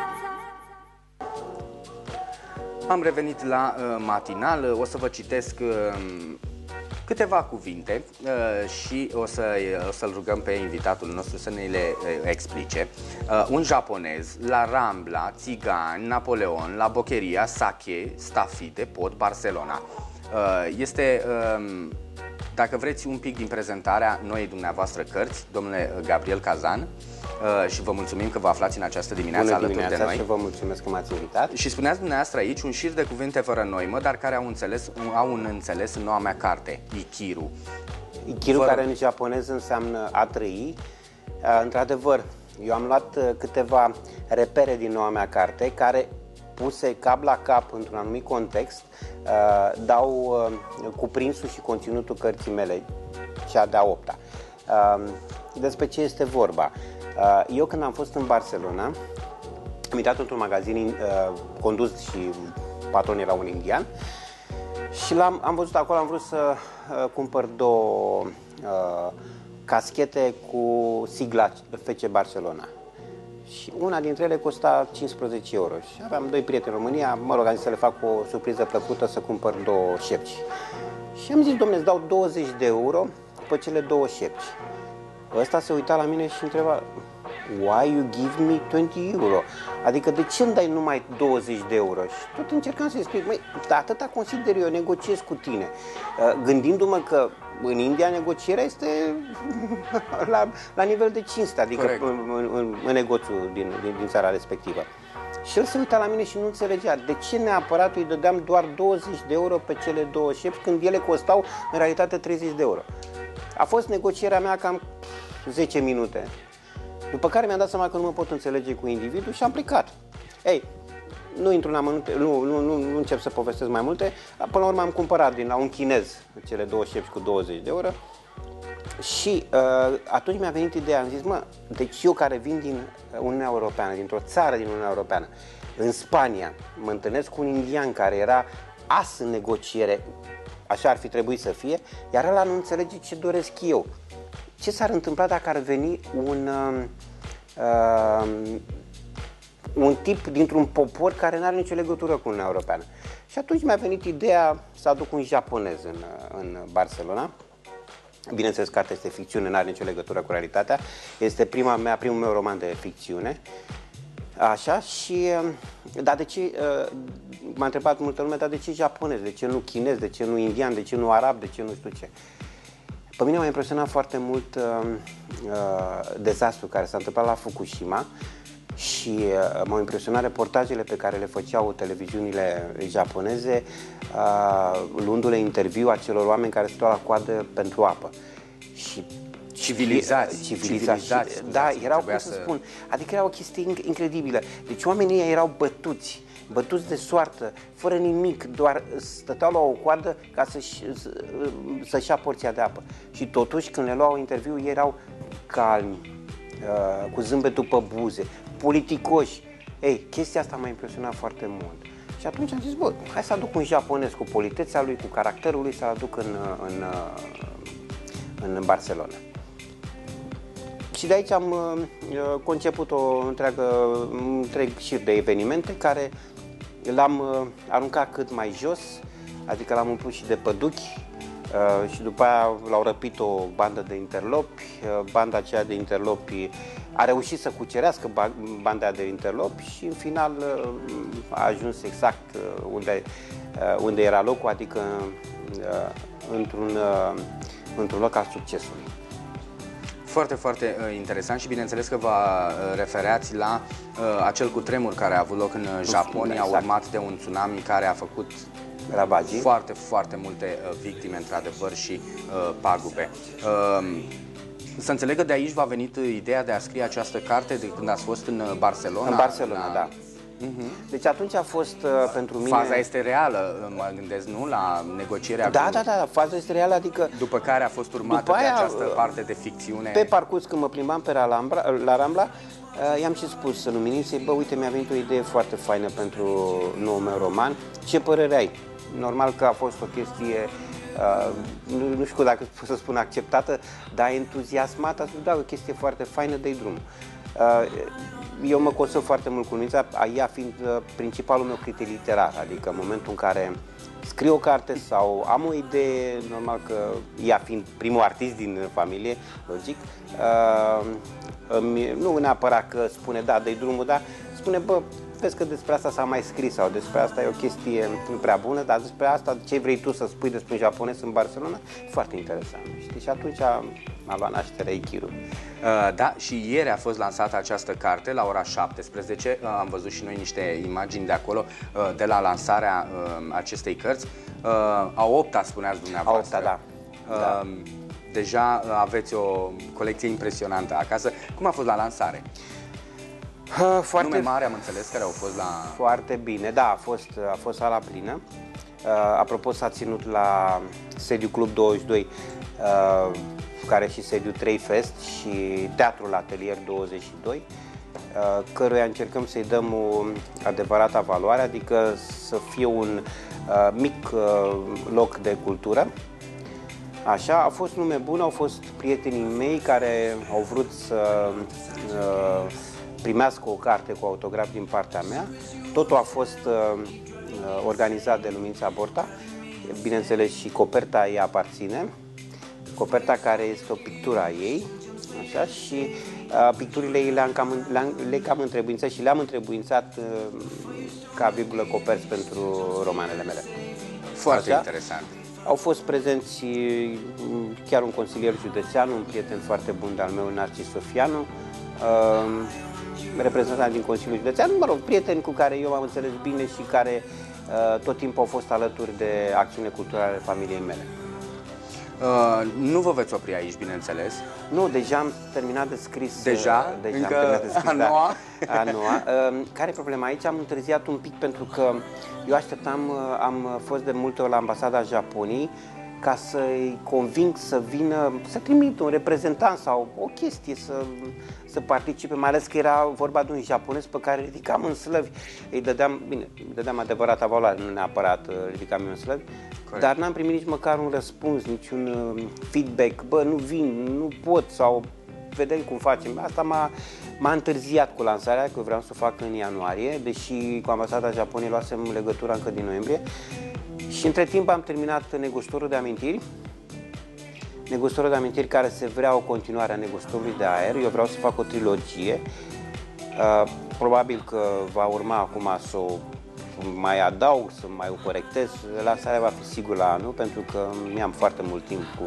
Am revenit la matinal, o să vă citesc câteva cuvinte și o să-l rugăm pe invitatul nostru să ne le explice. Un japonez, la Rambla, Țigani, Napoleon, la Bocheria, Sake, Stafide, Pod, Barcelona. Este, dacă vreți, un pic din prezentarea noii dumneavoastră cărți, domnule Gabriel Cazan, și vă mulțumim că vă aflați în această dimineață alături de noi. Și vă mulțumesc că m-ați invitat. Și spuneați dumneavoastră aici un șir de cuvinte fără noimă, dar care au un înțeles în noua mea carte, Ikiru. Ikiru, care în japonez înseamnă a trăi. Într-adevăr, eu am luat câteva repere din noua mea carte, care puse cap la cap într-un anumit context, dau cuprinsul și conținutul cărții mele, cea de-a 8-a. Despre ce este vorba? Eu când am fost în Barcelona, am intrat într-un magazin condus și patronul era un indian și am văzut acolo, am vrut să cumpăr două caschete cu sigla FC Barcelona. Și una dintre ele costa 15 euro. Și aveam doi prieteni în România, mă rog, am zis să le fac o surpriză plăcută, să cumpăr două șepci. Și am zis, dom'le, îți dau 20 de euro pe cele două șepci. Ăsta se uita la mine și întreba, why you give me 20 euro? Adică de ce îmi dai numai 20 de euro? Și tot încercam să-i explic, măi, atâta consider eu, negociez cu tine. Gândindu-mă că în India negocierea este la nivel de cinste, adică în negoțul din țara respectivă. Și el se uita la mine și nu înțelegea de ce neapărat îi dădeam doar 20 de euro pe cele două șepci când ele costau în realitate 30 de euro. A fost negocierea mea cam 10 minute, după care mi-am dat seama că nu mă pot înțelege cu individul și am plecat. Ei, nu intru în amănunte, nu încep să povestesc mai multe. Până la urmă am cumpărat la un chinez cele două șepci cu 20 de euro și atunci mi-a venit ideea, am zis, mă, deci eu care vin din Uniunea Europeană, dintr-o țară din Uniunea Europeană, în Spania, mă întâlnesc cu un indian care era as în negociere, așa ar fi trebuit să fie, iar ăla nu înțelege ce doresc eu. Ce s-ar întâmpla dacă ar veni un un tip dintr-un popor care nu are nicio legătură cu Uniunea Europeană. Și atunci mi-a venit ideea să aduc un japonez în Barcelona. Bineînțeles, cartea este ficțiune, nu are nicio legătură cu realitatea. Este primul meu roman de ficțiune. Așa, și dar de ce, m-a întrebat multă lume, dar de ce japonez, de ce nu chinez, de ce nu indian, de ce nu arab, de ce nu știu ce. Pe mine m-a impresionat foarte mult dezastrul care s-a întâmplat la Fukushima și m-au impresionat reportajele pe care le făceau televiziunile japoneze, luându-le interviu acelor oameni care stau la coadă pentru apă. Și civilizați. Da, erau, cum să spun, adică era o chestie incredibilă. Deci oamenii erau bătuți de soartă, fără nimic, doar stăteau la o coadă ca să-și ia porția de apă. Și totuși, când le luau interviu, ei erau calmi, cu zâmbetul pe buze, politicoși. Ei, chestia asta m-a impresionat foarte mult. Și atunci am zis, bă, hai să aduc un japonez cu politețea lui, cu caracterul lui, să-l aduc în Barcelona. Și de aici am conceput un întreg șir de evenimente care l-am aruncat cât mai jos, adică l-am umplut și de păduchi și după aia l-au răpit o bandă de interlopi. Banda aceea de interlopi a reușit să cucerească banda de interlopi și în final a ajuns exact unde era locul, adică într-un loc al succesului. Foarte, foarte interesant și bineînțeles că vă refereați la acel cutremur care a avut loc în Japonia, exact, urmat de un tsunami care a făcut ravagii, foarte, foarte multe victime, într-adevăr, și pagube. Să înțeleg că de aici v-a venit ideea de a scrie această carte de când ați fost în Barcelona? În Barcelona, da. Deci atunci a fost pentru mine... Faza este reală, mă gândesc, nu? La negocierea Da, faza este reală, adică... După care a fost urmată de această parte de ficțiune. Pe parcurs, când mă plimbam pe la Rambla, i-am și spus luminiței, bă, uite, mi-a venit o idee foarte faină pentru noul meu roman, ce părere ai? Normal că a fost o chestie, nu știu dacă pot să spun acceptată, dar entuziasmată, a spus, da, o chestie foarte faină, dă-i drumul. Eu mă consult foarte mult cu luminița, ea fiind principalul meu criteriu literar, adică în momentul în care scriu o carte sau am o idee, normal că ea fiind primul artist din familie, logic, nu neapărat că spune da, dă-i drumul, dar spune, bă, vezi că despre asta s-a mai scris sau despre asta e o chestie nu prea bună, dar despre asta ce vrei tu să spui despre un japonez în Barcelona, foarte interesant, știi? Și atunci a luat naștere Ikiru. Da, și ieri a fost lansată această carte la ora 17, am văzut și noi niște imagini de acolo, de la lansarea acestei cărți. A 8-a, spuneați dumneavoastră. A 8-a, da. Deja aveți o colecție impresionantă acasă. Cum a fost la lansare? Foarte nume mari, am înțeles, care au fost la... Foarte bine, da, a fost sala plină. Apropo, s-a ținut la sediu Club 22, care și sediu 3 Fest și Teatrul Atelier 22, căruia încercăm să-i dăm o adevărată valoare, adică să fie un mic loc de cultură. Așa, a fost nume bun, au fost prietenii mei care au vrut să primească o carte cu autograf din partea mea. Totul a fost organizat de Luminița Borta, bineînțeles și coperta ei aparține, coperta care este o pictură a ei, așa, și picturile ei le cam întrebuințat și le-am întrebuințat ca virgulă coperți pentru romanele mele. Foarte așa. Interesant. Au fost prezenți chiar un consilier județean, un prieten foarte bun de-al meu, Narcis Sofianu, reprezentant din Consiliul Județean, mă rog, prieteni cu care eu m-am înțeles bine și care tot timpul au fost alături de acțiune culturale ale familiei mele. Nu vă veți opri aici, bineînțeles. Nu, deja am terminat de scris. Deja? Încă am terminat de scris, a noua? Da, a noua. Care e problema? Aici am întârziat un pic pentru că eu așteptam, am fost de multe ori la ambasada Japoniei ca să-i conving să vină, să trimit un reprezentant sau o chestie să participe, mai ales că era vorba de un japonez pe care ridicam în slăvi. Îi dădeam adevărata valoare, nu neapărat ridicam eu în slăvi. Corect. Dar n-am primit nici măcar un răspuns, niciun feedback, bă, nu vin, nu pot sau vedem cum facem. Asta m-a întârziat cu lansarea, că vreau să o fac în ianuarie, deși cu ambasada Japoniei luasem legătura încă din noiembrie. Și între timp am terminat Negustorul de amintiri. Negustorul de amintiri care se vrea o continuare a Negustorului de aer. Eu vreau să fac o trilogie. Probabil că va urma acum să o mai adaug, să mai o corectez. Lansarea va fi sigur la anul, pentru că mi-am foarte mult timp cu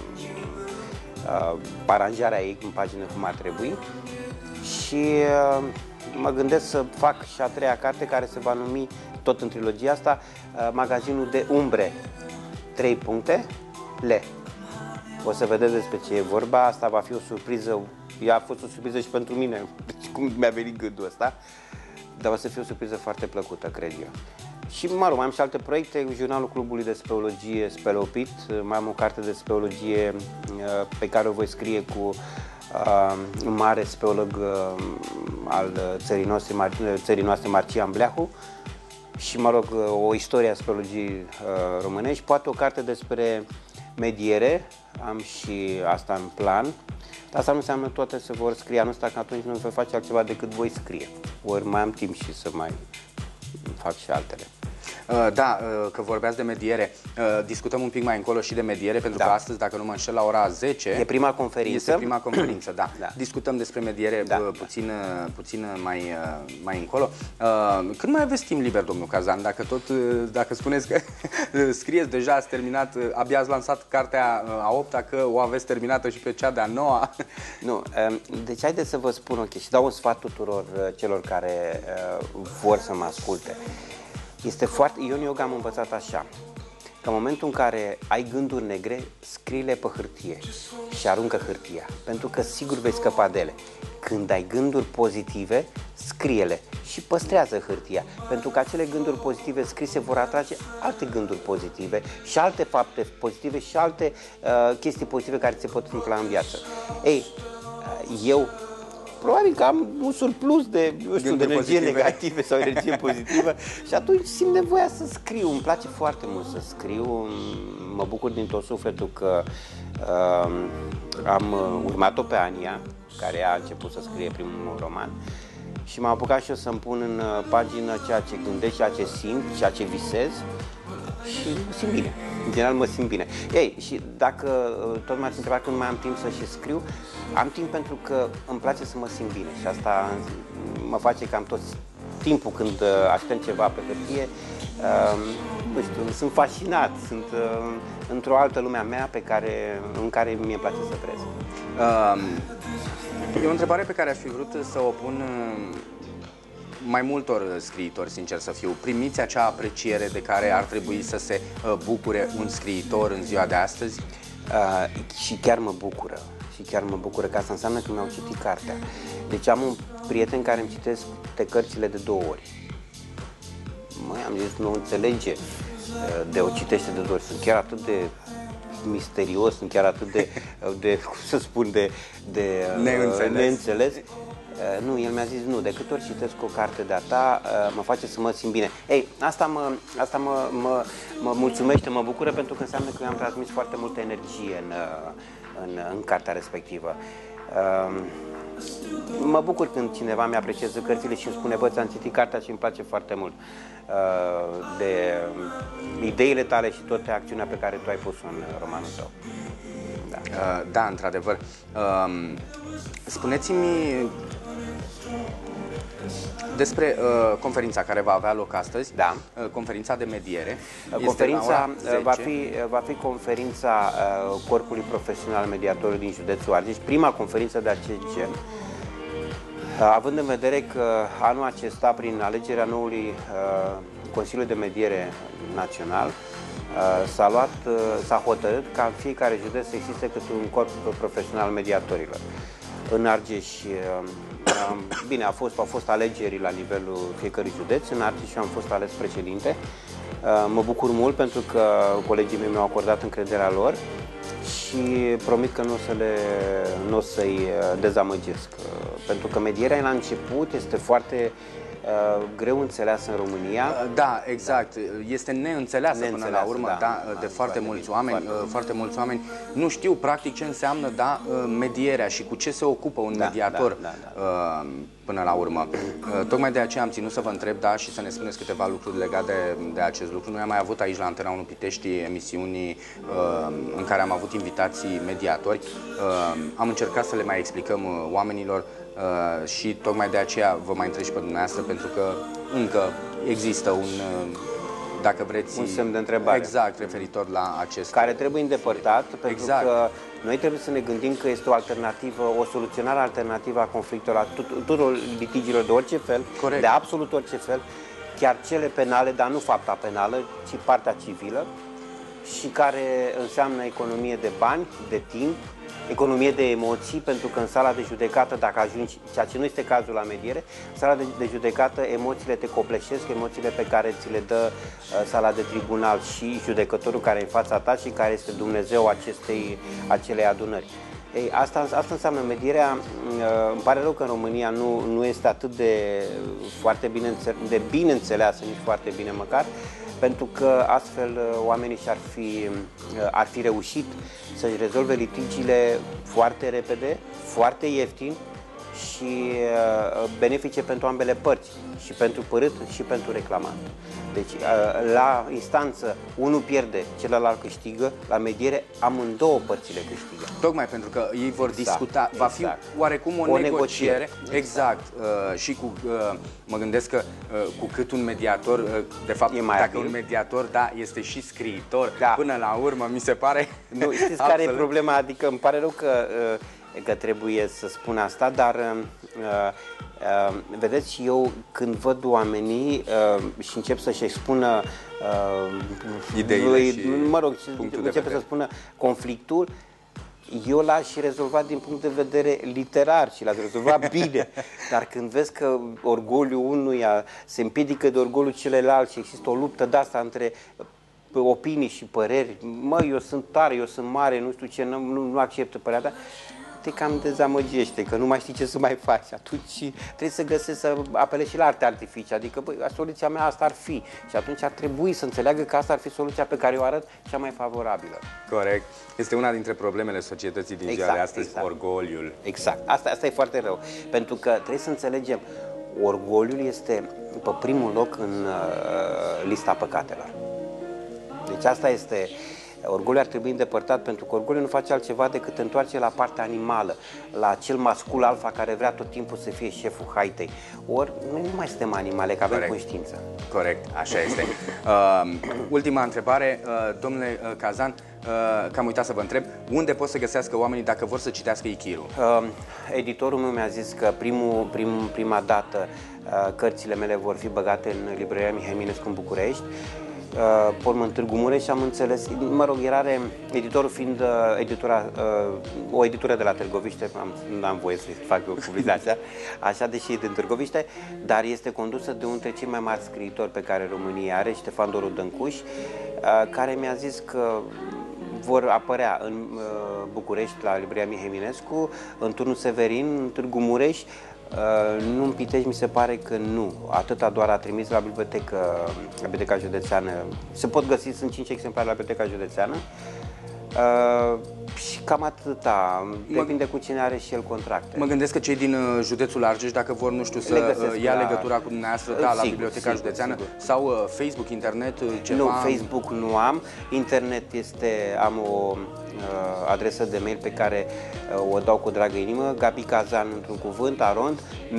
aranjarea ei în pagină cum ar trebui. Și mă gândesc să fac și a treia carte, care se va numi, tot în trilogia asta, Magazinul de umbre 3 puncte le. O să vedeți despre ce e vorba, asta va fi o surpriză, ea a fost o surpriză și pentru mine, cum mi-a venit gândul ăsta, dar o să fie o surpriză foarte plăcută, cred eu. Și, mă rog, mai am și alte proiecte, Jurnalul Clubului de Speologie Spelopit, mai am o carte de speologie pe care o voi scrie cu un mare speolog al țării noastre, Marcian Bleahu, și, mă rog, o istorie a speologiei românești, poate o carte despre mediere, am și asta în plan. Asta nu înseamnă toate se vor scrie anul ăsta, că atunci nu voi face altceva decât voi scrie. Ori mai am timp și să mai fac și altele. Da, că vorbeați de mediere, discutăm un pic mai încolo și de mediere, pentru că astăzi, dacă nu mă înșel, la ora 10... E prima conferință. Este prima conferință, da. Discutăm despre mediere puțin mai încolo. Când mai aveți timp liber, domnul Cazan? Dacă spuneți că scrieți deja, ați terminat, abia ați lansat cartea a 8-a, că o aveți terminată și pe cea de-a 9-a? Nu, deci haideți să vă spun o chestie și dau un sfat tuturor celor care vor să mă asculte. Este foarte... Eu în yoga am învățat așa, că în momentul în care ai gânduri negre, scrie-le pe hârtie și aruncă hârtia, pentru că sigur vei scăpa de ele. Când ai gânduri pozitive, scrie-le și păstrează hârtia, pentru că acele gânduri pozitive scrise vor atrage alte gânduri pozitive și alte fapte pozitive și alte chestii pozitive care ți se pot întâmpla în viață. Ei, eu probabil că am un surplus de, eu știu, de energie negative sau energie pozitivă și atunci simt nevoia să scriu. Îmi place foarte mult să scriu, mă bucur din tot sufletul că am urmat-o pe Ania, care a început să scrie primul roman, și m-am apucat și eu să-mi pun în pagină ceea ce gândesc, ceea ce simt, ceea ce visez și mă simt bine. În general mă simt bine. Ei, și dacă tot m-ați întrebat când mai am timp să și scriu, am timp pentru că îmi place să mă simt bine și asta mă face cam tot timpul când aștept ceva pe hârtie, nu știu, sunt fascinat, sunt într-o altă lume a mea în care mie place să trăiesc. E o întrebare pe care aș fi vrut să o pun mai multor scriitori, sincer să fiu. Primiți acea apreciere de care ar trebui să se bucure un scriitor în ziua de astăzi? Și chiar mă bucură. Și chiar mă bucură, că asta înseamnă că mi-au citit cartea. Deci am un prieten care îmi citesc cărțile de 2 ori. Măi, am zis, nu înțelege de o citește de 2 ori. Sunt chiar atât de misterios, sunt chiar atât de cum să spun, de neînțeles. Nu, el mi-a zis, nu, de câte ori citesc o carte de-a ta, mă face să mă simt bine. Ei, asta mă mulțumește, mă bucură, pentru că înseamnă că eu am transmis foarte multă energie în cartea respectivă. Mă bucur când cineva mi-apreciază cărțile și îmi spune, bă, ți-am citit cartea și îmi place foarte mult de ideile tale și toate acțiunea pe care tu ai pus-o în romanul tău. Da, într-adevăr. Spuneți-mi despre conferința care va avea loc astăzi, conferința de mediere. Conferința va fi conferința Corpului Profesional Mediator din județul Argeș, prima conferință de acest gen. Având în vedere că anul acesta, prin alegerea noului Consiliu de Mediere Național, s-a hotărât ca în fiecare județ să existe câte un corp profesional mediatorilor. În Argeș, bine, au fost alegeri la nivelul fiecărui județ. În Argeș am fost ales președinte. Mă bucur mult pentru că colegii mei mi-au acordat încrederea lor și promit că nu o să-i dezamăgesc. Pentru că medierea la început este foarte greu înțeleasă în România. Da, exact. Este neînțeleasă până la urmă, de foarte mulți oameni. Foarte mulți oameni nu știu practic ce înseamnă medierea și cu ce se ocupă un mediator până la urmă. Tocmai de aceea am ținut să vă întreb, și să ne spuneți câteva lucruri legate de acest lucru. Noi am mai avut aici la Antena 1 Pitești emisiuni în care am avut invitații mediatori. Am încercat să le mai explicăm oamenilor și tocmai de aceea vă mai întreb și pe dumneavoastră, pentru că încă există dacă vreți, un semn de întrebare. Exact, referitor la acest... Care trebuie îndepărtat, pentru că noi trebuie să ne gândim că este o alternativă, o soluționare alternativă a conflictelor, a tuturor litigiilor de orice fel, de absolut orice fel, chiar cele penale, dar nu fapta penală, ci partea civilă, și care înseamnă economie de bani, de timp, economie de emoții, pentru că în sala de judecată, dacă ajungi, ceea ce nu este cazul la mediere, în sala de judecată emoțiile te copleșesc, emoțiile pe care ți le dă sala de tribunal și judecătorul care e în fața ta și care este Dumnezeu acelei adunări. Ei, asta înseamnă medierea. Îmi pare rău că în România nu este atât de bine înțeleasă, nici foarte bine măcar, pentru că astfel oamenii ar fi reușit să-și rezolve litigiile foarte repede, foarte ieftin și benefice pentru ambele părți, și pentru părât și pentru reclamant. Deci, la instanță, unul pierde, celălalt câștigă, la mediere, amândouă părțile câștigă. Tocmai pentru că ei vor discuta, va fi oarecum o negociere. Exact. Și mă gândesc că cu cât un mediator, de fapt, dacă un mediator, este și scriitor, până la urmă, mi se pare... Nu, știți care e problema? Adică îmi pare rău că trebuie să spun asta, dar vedeți, și eu când văd oamenii și încep să-și expună ideile și începe să spună conflictul, eu l-aș rezolva din punct de vedere literar și l-aș rezolva bine. Dar când vezi că orgoliul unuia se împiedică de orgoliul celălalt și există o luptă de asta între opinii și păreri, eu sunt tare, eu sunt mare, nu știu ce, nu accept părerea ta, te cam dezamăgește, că nu mai știi ce să mai faci. Atunci trebuie să găsești, să apelezi și la arte artificii, adică soluția mea asta ar fi, și atunci ar trebui să înțeleagă că asta ar fi soluția pe care o arăt cea mai favorabilă. Corect. Este una dintre problemele societății din ziua de astăzi, orgoliul. Exact. Asta e foarte rău, pentru că trebuie să înțelegem, orgoliul este pe primul loc în lista păcatelor. Deci asta este... Orgoliul ar trebui îndepărtat, pentru că orgoliul nu face altceva decât întoarce la partea animală, la acel mascul alfa care vrea tot timpul să fie șeful haitei. Ori noi nu mai suntem animale, că avem conștiință. Corect, așa este. Ultima întrebare, domnule Cazan, că am uitat să vă întreb, unde pot să găsească oamenii dacă vor să citească Ichiru? Editorul meu mi-a zis că prima dată cărțile mele vor fi băgate în librăria Mihai Eminescu în București, pormă în Târgu Mureș, și am înțeles, editorul fiind o editură de la Târgoviște, nu am voie să fac o publicație așa, deși e din Târgoviște, dar este condusă de unul dintre cei mai mari scriitori pe care România are, Ștefan Doru Dăncuș, care mi-a zis că vor apărea în București la librăria Mihai Eminescu, în Turnul Severin, în Târgu Mureș. Nu în Pitești, mi se pare că nu. Atâta doar a trimis la Biblioteca Județeană. Se pot găsi, sunt 5 exemplare la Biblioteca Județeană. Și cam atâta. Depinde cu cine are și el contracte. Mă gândesc că cei din județul Argeș, dacă vor, nu știu, să ia legătura cu dumneavoastră, la Biblioteca Județeană, sau Facebook, internet, ceva? Nu, Facebook nu am. Internet am o adresă de mail pe care o dau cu dragă inimă, Gabi Cazan, într-un cuvânt, arond,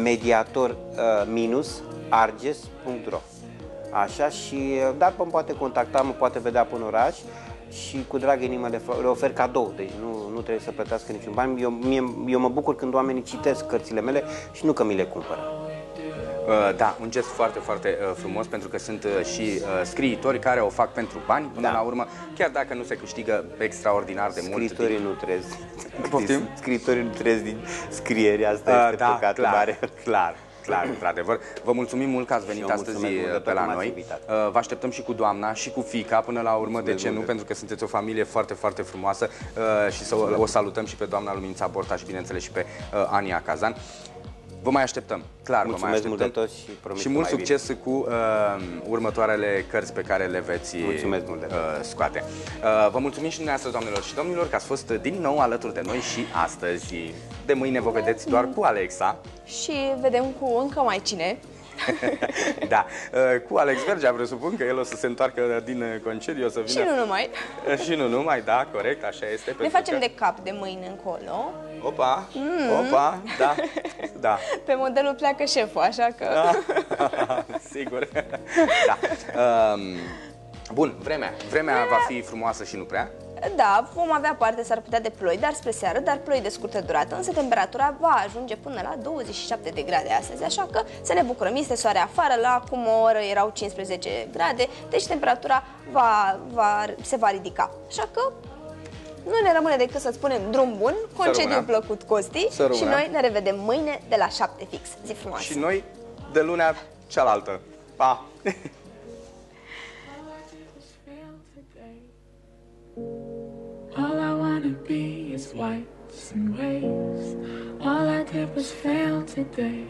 mediator-arges.ro. Așa, și dar mă poate contacta, mă poate vedea până oraș și cu dragă inimă le ofer cadou, deci nu trebuie să plătească niciun bani. Eu mă bucur când oamenii citesc cărțile mele și nu că mi le cumpără. Da, un gest foarte, foarte frumos, pentru că sunt și scriitori care o fac pentru bani, până la urmă, chiar dacă nu se câștigă extraordinar de mult. Scriitorii nu trez. Scriitorii nu trez din scrieri, asta este păcatul mare. Clar, într-adevăr. Vă mulțumim mult că ați venit astăzi pe la noi. Vă așteptăm și cu doamna și cu fiica, până la urmă, de ce nu, pentru că sunteți o familie foarte, foarte frumoasă și o salutăm și pe doamna Lumința Borta și, bineînțeles, și pe Ania Cazan. Vă mai așteptăm, clar. Mulțumesc vă mai așteptăm. mult de tot și promit și mult mai succes cu următoarele cărți pe care le veți scoate. Vă mulțumim și dumneavoastră, doamnelor și domnilor, că ați fost din nou alături de noi și astăzi. De mâine vă vedeți doar cu Alexa. Și vedem cu încă mai cine. Da, cu Alex Vergea, presupun că el o să se întoarcă din concediu, o să vină... Și nu numai. Și nu numai, da, corect, așa este. Ne facem de cap de mâine încolo. Opa, opa, da, da. Pe modelul pleacă șeful, așa că... Da. Sigur. Da. Bun, vremea va fi frumoasă și nu prea. Da, vom avea parte, s-ar putea, de ploi, dar spre seară, dar ploi de scurtă durată, însă temperatura va ajunge până la 27 de grade astăzi, așa că să ne bucurăm. Este soare afară, la acum o oră erau 15 grade, deci temperatura se va ridica. Așa că nu ne rămâne decât să spunem drum bun, concediu plăcut, Costi, și noi ne revedem mâine de la 7 fix. Zi frumoasă! Și noi de lunea cealaltă. Pa! All I wanna be is whites and waves. All I did was fail today.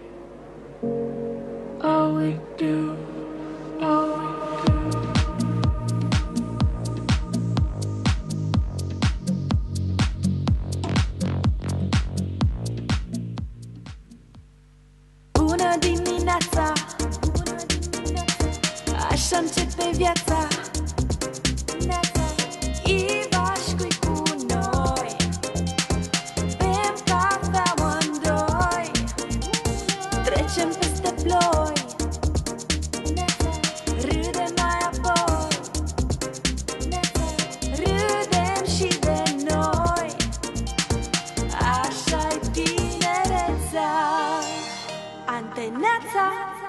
All we do, all we do. Bună dimineața, așa începe viața. Ivașcu-i cu noi, bem cafea amândoi, trecem peste ploi, râdem mai apoi, râdem și de noi, așa-i tinerețea. Anteneața.